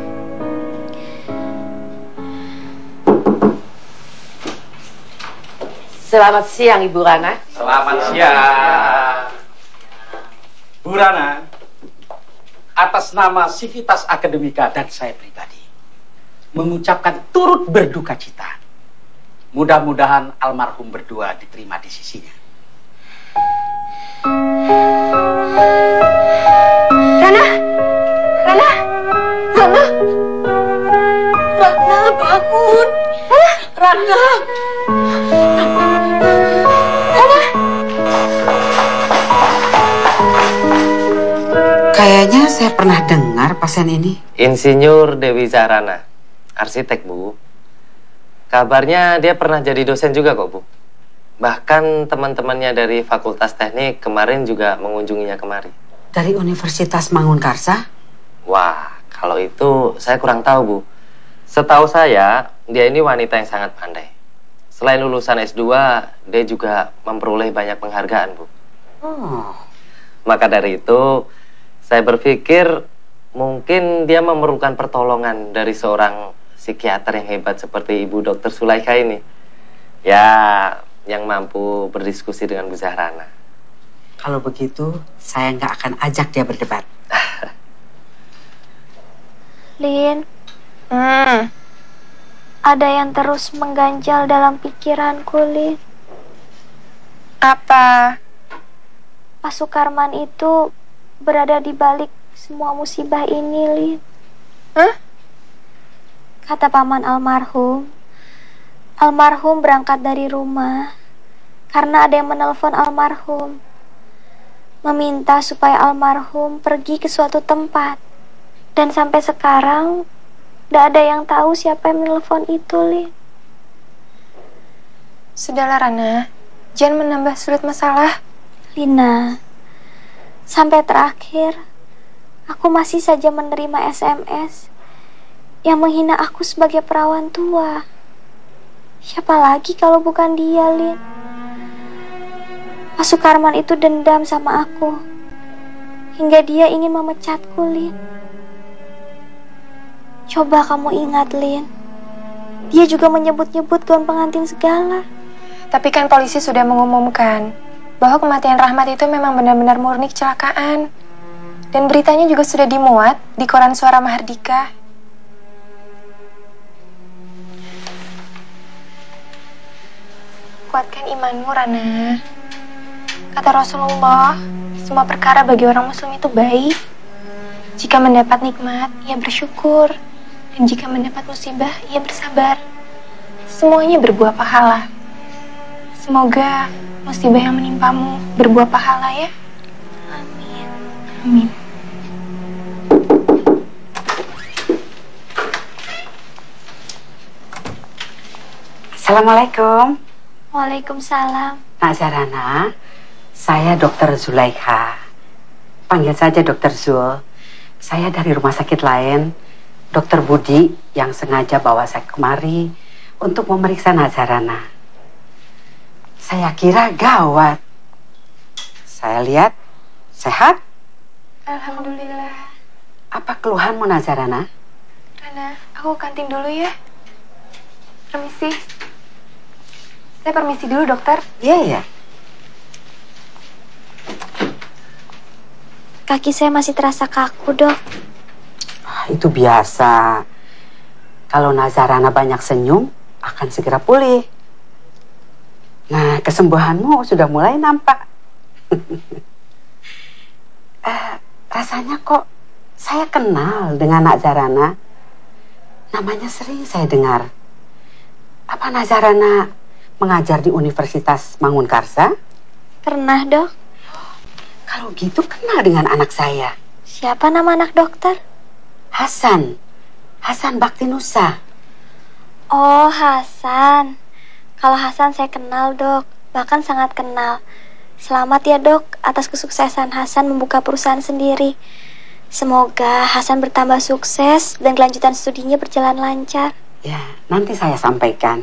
Selamat siang, Ibu Rana. Selamat siang. Bu Rana, atas nama Civitas Akademika dan saya pribadi, mengucapkan turut berduka cita. Mudah-mudahan almarhum berdua diterima di sisinya. Rana! Rana! Rana! Rana, bangun! Rana! Kayaknya saya pernah dengar pasien ini. Insinyur Dewi Zahrana, arsitek, Bu. Kabarnya dia pernah jadi dosen juga kok, Bu. Bahkan teman-temannya dari Fakultas Teknik kemarin juga mengunjunginya kemari. Dari Universitas Mangunkarsa? Wah, kalau itu saya kurang tahu, Bu. Setahu saya, dia ini wanita yang sangat pandai. Selain lulusan S2, dia juga memperoleh banyak penghargaan, Bu. Oh. Maka dari itu, saya berpikir mungkin dia memerlukan pertolongan dari seorang psikiater yang hebat seperti Ibu Dr. Sulaikha ini. Ya, yang mampu berdiskusi dengan Bu Zahrana. Kalau begitu, saya nggak akan ajak dia berdebat. Lin, ada yang terus mengganjal dalam pikiranku, Lin. Apa? Pak Sukarman itu berada di balik semua musibah ini, Lin. Hah? Kata paman almarhum, Almarhum berangkat dari rumah karena ada yang menelpon almarhum, meminta supaya almarhum pergi ke suatu tempat. Dan sampai sekarang tidak ada yang tahu siapa yang menelpon itu, Lin. Sudahlah Rana, jangan menambah sulit masalah. Lina, sampai terakhir aku masih saja menerima SMS yang menghina aku sebagai perawan tua. Siapa lagi kalau bukan dia, Lin? Pak Sukarman itu dendam sama aku hingga dia ingin memecatku, Lin. Coba kamu ingat, Lin, dia juga menyebut-nyebut gaun pengantin segala. Tapi kan polisi sudah mengumumkan bahwa kematian Rahmat itu memang benar-benar murni kecelakaan. Dan beritanya juga sudah dimuat di koran Suara Mahardika. Kuatkan imanmu, Rana. Kata Rasulullah, semua perkara bagi orang muslim itu baik. Jika mendapat nikmat, ia bersyukur. Dan jika mendapat musibah, ia bersabar. Semuanya berbuah pahala. Semoga musibah yang menimpamu berbuah pahala ya. Amin. Amin. Assalamualaikum. Waalaikumsalam. Nak Zarana, saya Dr. Zulaikha. Panggil saja Dr. Zul. Saya dari rumah sakit lain, Dr. Budi yang sengaja bawa saya kemari untuk memeriksa Nak Zarana. Saya kira gawat. Saya lihat sehat. Alhamdulillah. Apa keluhanmu, Nak Zarana? Rana, aku kantin dulu ya. Permisi. Saya permisi dulu, dokter. Iya. Kaki saya masih terasa kaku, Dok. Itu biasa. Kalau Nazarana banyak senyum, akan segera pulih. Nah, kesembuhanmu sudah mulai nampak. Rasanya kok saya kenal dengan Nazarana. Namanya sering saya dengar. Apa Nazarana mengajar di Universitas Mangunkarsa? Pernah, Dok. Kalau gitu kenal dengan anak saya. Siapa nama anak dokter? Hasan Baktinusa. Oh, Hasan. Kalau Hasan saya kenal, Dok. Bahkan sangat kenal. Selamat ya, Dok, atas kesuksesan Hasan membuka perusahaan sendiri. Semoga Hasan bertambah sukses dan kelanjutan studinya berjalan lancar. Ya, nanti saya sampaikan.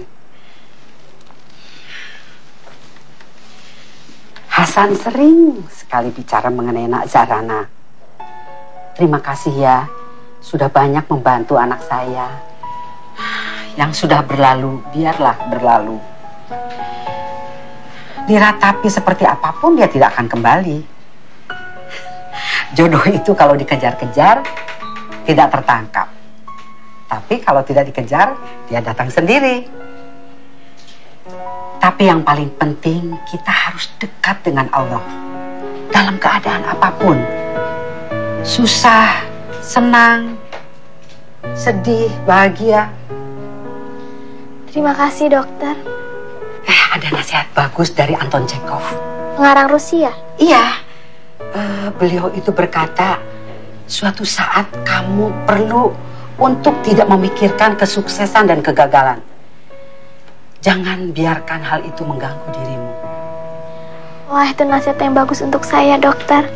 Hasan sering sekali bicara mengenai Nak Zarana. Terima kasih ya, sudah banyak membantu anak saya. Yang sudah berlalu, biarlah berlalu. Diratapi seperti apapun, dia tidak akan kembali. Jodoh itu kalau dikejar-kejar, tidak tertangkap. Tapi kalau tidak dikejar, dia datang sendiri. Tapi yang paling penting, kita harus dekat dengan Allah. Dalam keadaan apapun. Susah, senang, sedih, bahagia. Terima kasih, dokter. Ada nasihat bagus dari Anton Chekhov. Pengarang Rusia? Iya. Beliau itu berkata, suatu saat kamu perlu untuk tidak memikirkan kesuksesan dan kegagalan. Jangan biarkan hal itu mengganggu dirimu. Wah, itu nasihat yang bagus untuk saya, dokter.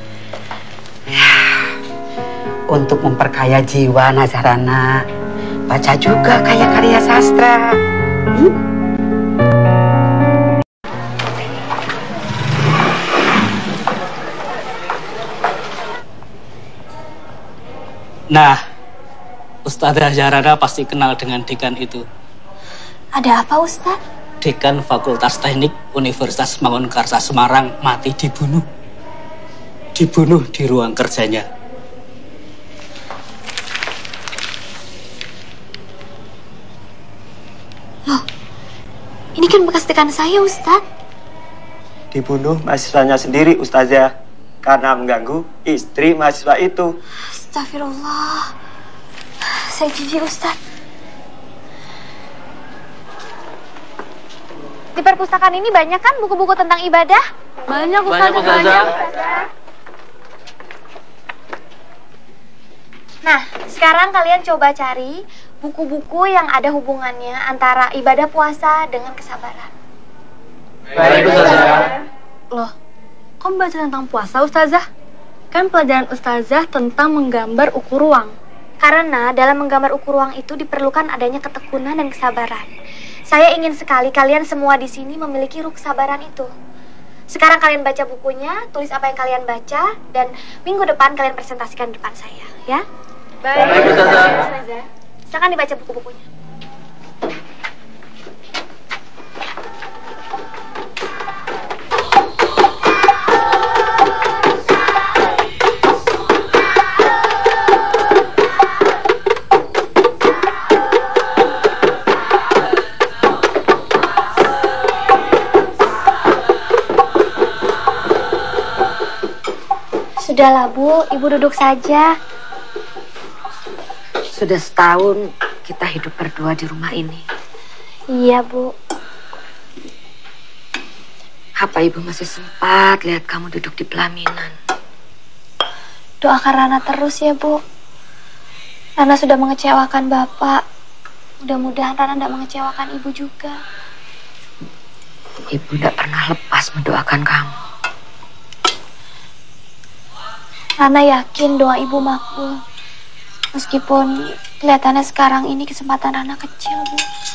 Untuk memperkaya jiwa, Nazarana, baca juga karya-karya sastra. Nah, Ustadzah Zarana pasti kenal dengan dekan itu. Ada apa, Ustaz? Dekan Fakultas Teknik Universitas Mangunkarsa Semarang mati dibunuh. Dibunuh di ruang kerjanya. Loh, ini kan bekas dekan saya, Ustaz. Dibunuh mahasiswanya sendiri, Ustazah, karena mengganggu istri mahasiswa itu. Astagfirullah. Saya jijik, Ustaz. Di perpustakaan ini banyak kan buku-buku tentang ibadah? Banyak, Ustazah. Nah, sekarang kalian coba cari buku-buku yang ada hubungannya antara ibadah puasa dengan kesabaran. Baik, Ustazah. Loh, kok membaca tentang puasa, Ustazah? Kan pelajaran Ustazah tentang menggambar ukur ruang. Karena dalam menggambar ukur ruang itu diperlukan adanya ketekunan dan kesabaran. Saya ingin sekali kalian semua di sini memiliki ruh kesabaran itu. Sekarang kalian baca bukunya, tulis apa yang kalian baca, dan minggu depan kalian presentasikan di depan saya, ya? Baik, Ustazah. Silakan dibaca buku-bukunya. Sudahlah, Bu. Ibu duduk saja. Sudah setahun kita hidup berdua di rumah ini. Iya, Bu. Apa Ibu masih sempat lihat kamu duduk di pelaminan? Doakan Rana terus ya, Bu. Rana sudah mengecewakan Bapak. Mudah-mudahan Rana tidak mengecewakan Ibu juga. Ibu tidak pernah lepas mendoakan kamu. Rana yakin doa Ibu makbul. Meskipun kelihatannya sekarang ini kesempatan Rana kecil, Bu.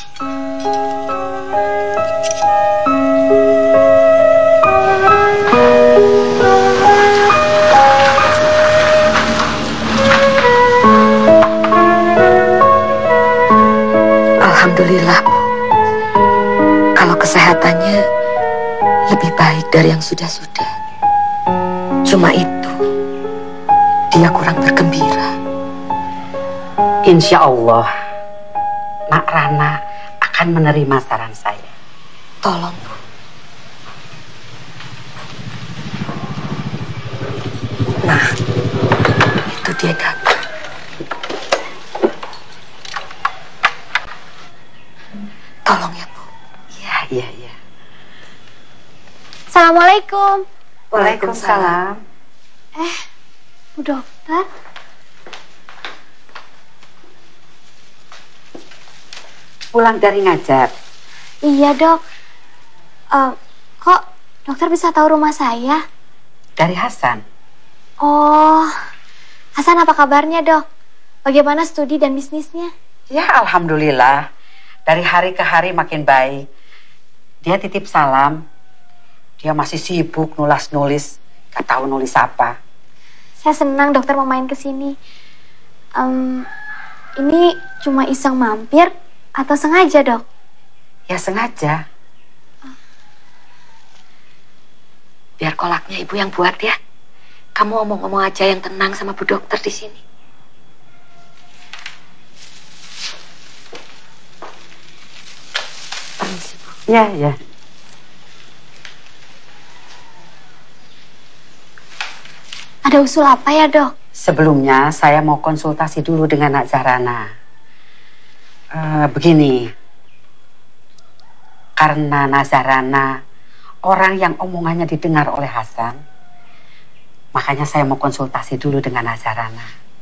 Alhamdulillah, Bu. Kalau kesehatannya lebih baik dari yang sudah-sudah. Cuma itu, dia kurang bergembira. Insya Allah, Nak Rana akan menerima saran saya. Tolong, Bu. Nah, itu dia datang. Tolong ya, Bu. Iya. Assalamualaikum. Waalaikumsalam. Bu Dokter. Pulang dari ngajar. Iya, Dok. Kok dokter bisa tahu rumah saya? Dari Hasan. Oh, Hasan apa kabarnya, Dok? Bagaimana studi dan bisnisnya? Ya, alhamdulillah. Dari hari ke hari makin baik. Dia titip salam. Dia masih sibuk nulis-nulis. Gak tahu nulis apa. Saya senang dokter mau main ke sini. Ini cuma iseng mampir atau sengaja, Dok? Ya, sengaja. Biar kolaknya Ibu yang buat ya. Kamu ngomong-ngomong aja yang tenang sama Bu Dokter di sini. Permisi, Bu. Ya. Ada usul apa ya, Dok? Sebelumnya saya mau konsultasi dulu dengan Nak Zahrana. Begini, karena Nazarana orang yang omongannya didengar oleh Hasan, makanya saya mau konsultasi dulu dengan Nazarana.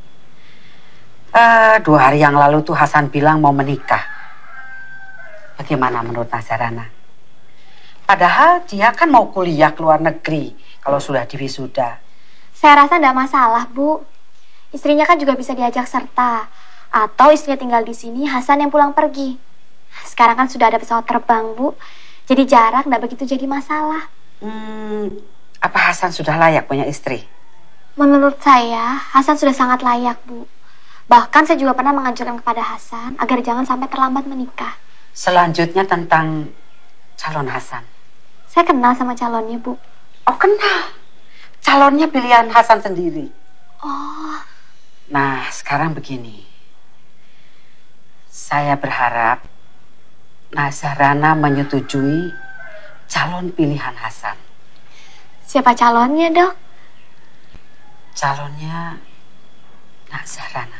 2 hari yang lalu tuh Hasan bilang mau menikah. Bagaimana menurut Nazarana? Padahal dia kan mau kuliah ke luar negeri kalau sudah diwisuda. Saya rasa tidak masalah, Bu. Istrinya kan juga bisa diajak serta. Atau istrinya tinggal di sini, Hasan yang pulang pergi. Sekarang kan sudah ada pesawat terbang, Bu. Jadi jarak tidak begitu jadi masalah. Apa Hasan sudah layak punya istri? Menurut saya, Hasan sudah sangat layak, Bu. Bahkan saya juga pernah menganjurkan kepada Hasan agar jangan sampai terlambat menikah. Selanjutnya tentang calon Hasan. Saya kenal sama calonnya, Bu. Oh, kenal? Calonnya pilihan Hasan sendiri? Oh. Nah, sekarang begini. Saya berharap Nazarana menyetujui calon pilihan Hasan. Siapa calonnya, Dok? Calonnya Nazarana.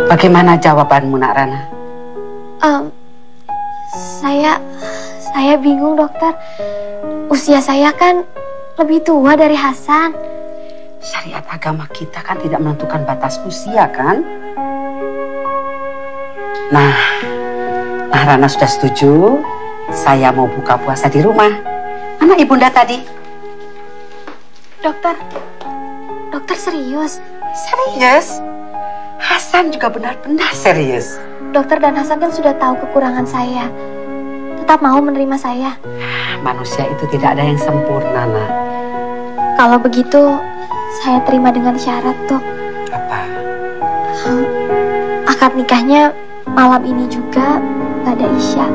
Bagaimana jawabanmu, Nak Rana? Saya bingung, dokter. Usia saya kan lebih tua dari Hasan. Syariat agama kita kan tidak menentukan batas usia, kan? Nah, Rana sudah setuju. Saya mau buka puasa di rumah. Mana ibunda tadi? Dokter serius? Serius? Hasan juga benar-benar serius. Dokter dan Hasan kan sudah tahu kekurangan saya. Tetap mau menerima saya. Manusia itu tidak ada yang sempurna, Nak. Kalau begitu, saya terima dengan syarat, Dok. Apa? Akad nikahnya malam ini juga, pada Isya.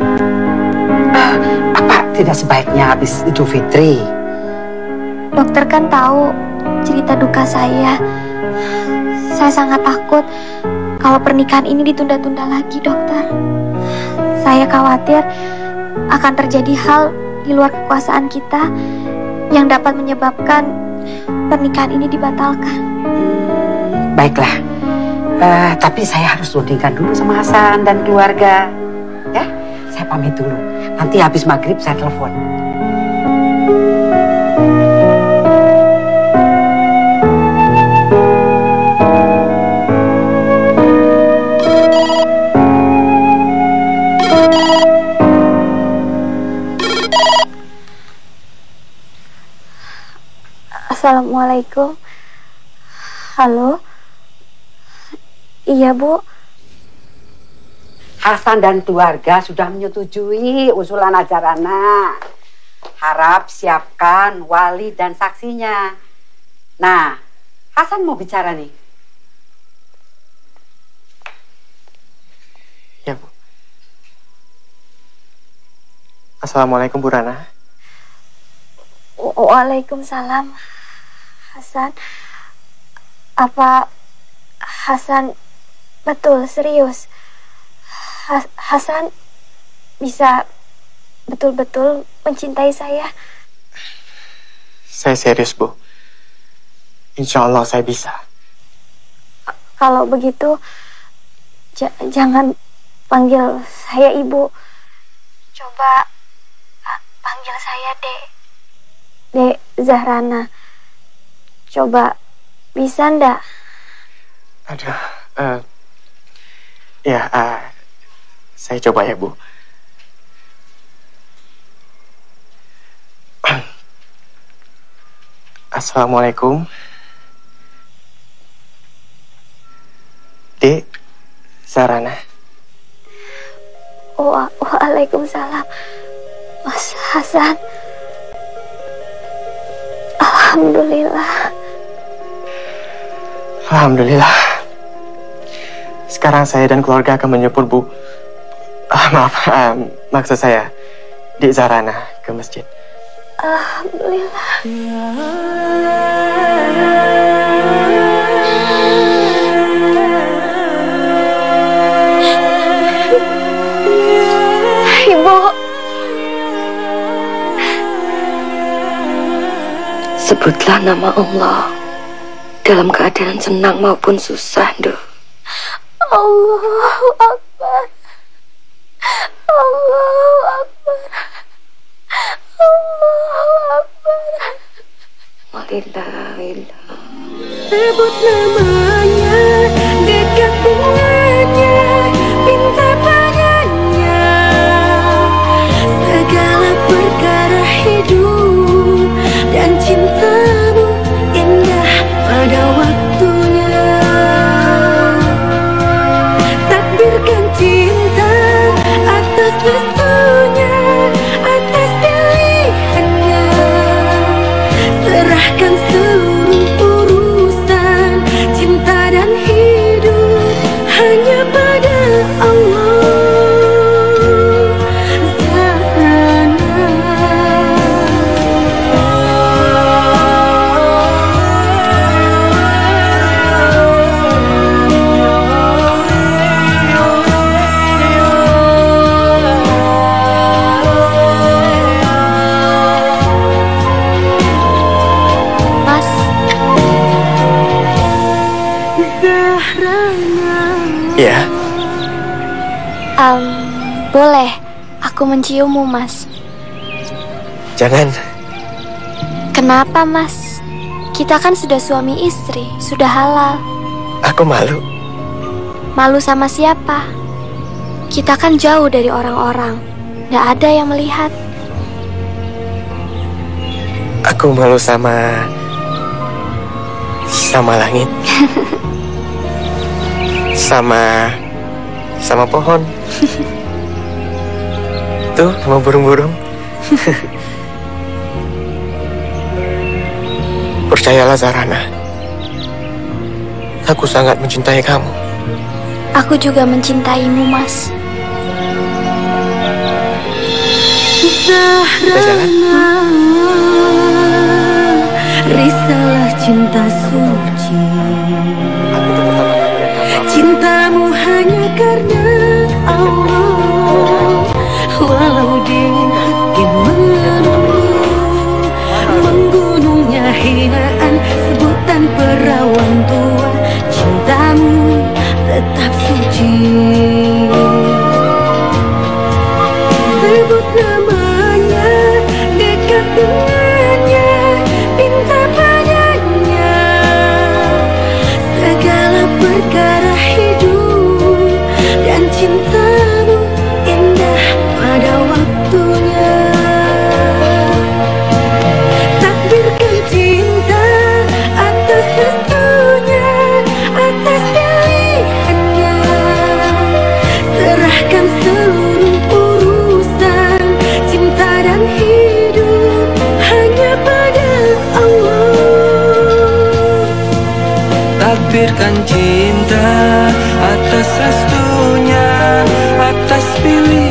Apa tidak sebaiknya habis Idul Fitri? Dokter kan tahu cerita duka saya. Saya sangat takut kalau pernikahan ini ditunda-tunda lagi, dokter. Saya khawatir akan terjadi hal di luar kekuasaan kita yang dapat menyebabkan pernikahan ini dibatalkan. Baiklah, tapi saya harus rundingkan dulu sama Hasan dan keluarga. Ya, saya pamit dulu. Nanti habis maghrib saya telepon. Assalamualaikum. Halo. Iya, Bu. Hasan dan keluarga sudah menyetujui usulan Ajarana. Harap siapkan wali dan saksinya. Nah, Hasan mau bicara nih. Ya, Bu. Assalamualaikum, Bu Rana. Waalaikumsalam. Hasan, apa Hasan betul serius? Hasan bisa betul-betul mencintai saya? Saya serius, Bu. Insya Allah saya bisa. Kalau begitu, jangan panggil saya Ibu. Coba panggil saya Dek Zahrana. Coba, bisa ndak? Aduh, ya, saya coba ya, Bu. Assalamualaikum. Dek Zahrana. Waalaikumsalam. Mas Hasan. Alhamdulillah. Alhamdulillah. Sekarang saya dan keluarga akan menyupport Bu. Maksud saya Dek Zahrana ke masjid. Alhamdulillah. Ibu. Sebutlah nama Allah dalam keadaan senang maupun susah, Duh. Allahu Akbar. Allahu Akbar. Allahu Akbar. Walillahillah. Sebut namanya, dekat dengannya, minta padanya segala perkara hidup dan cintamu indah pada waktunya. Takbirkan cinta atas restunya, atas pilihannya. Serahkan seluruh urusan cinta dan hidup hanya pada Allah. Ya. Boleh aku menciummu, Mas? Jangan. Kenapa, Mas? Kita kan sudah suami istri, sudah halal. Aku malu. Malu sama siapa? Kita kan jauh dari orang-orang, nggak ada yang melihat. Aku malu sama langit. sama pohon. Tuh, sama burung-burung. Percayalah Zahrana, aku sangat mencintai kamu. Aku juga mencintaimu, Mas. Zahrana, risalah cinta suci. Cintamu hanya karena Allah. Walau dingin hati menunggu, menggunungnya hinaan sebutan perawan tua, cintamu tetap suci. Sebut namanya, dekat dengannya, pinta padanya. Segala perkara hidup dan cintamu indah pada waktunya. Takbirkan cinta atas restunya, atas pilihannya. Serahkan seluruh urusan cinta dan hidup hanya pada Allah. Takbirkan cinta atas restunya, atas pilihan.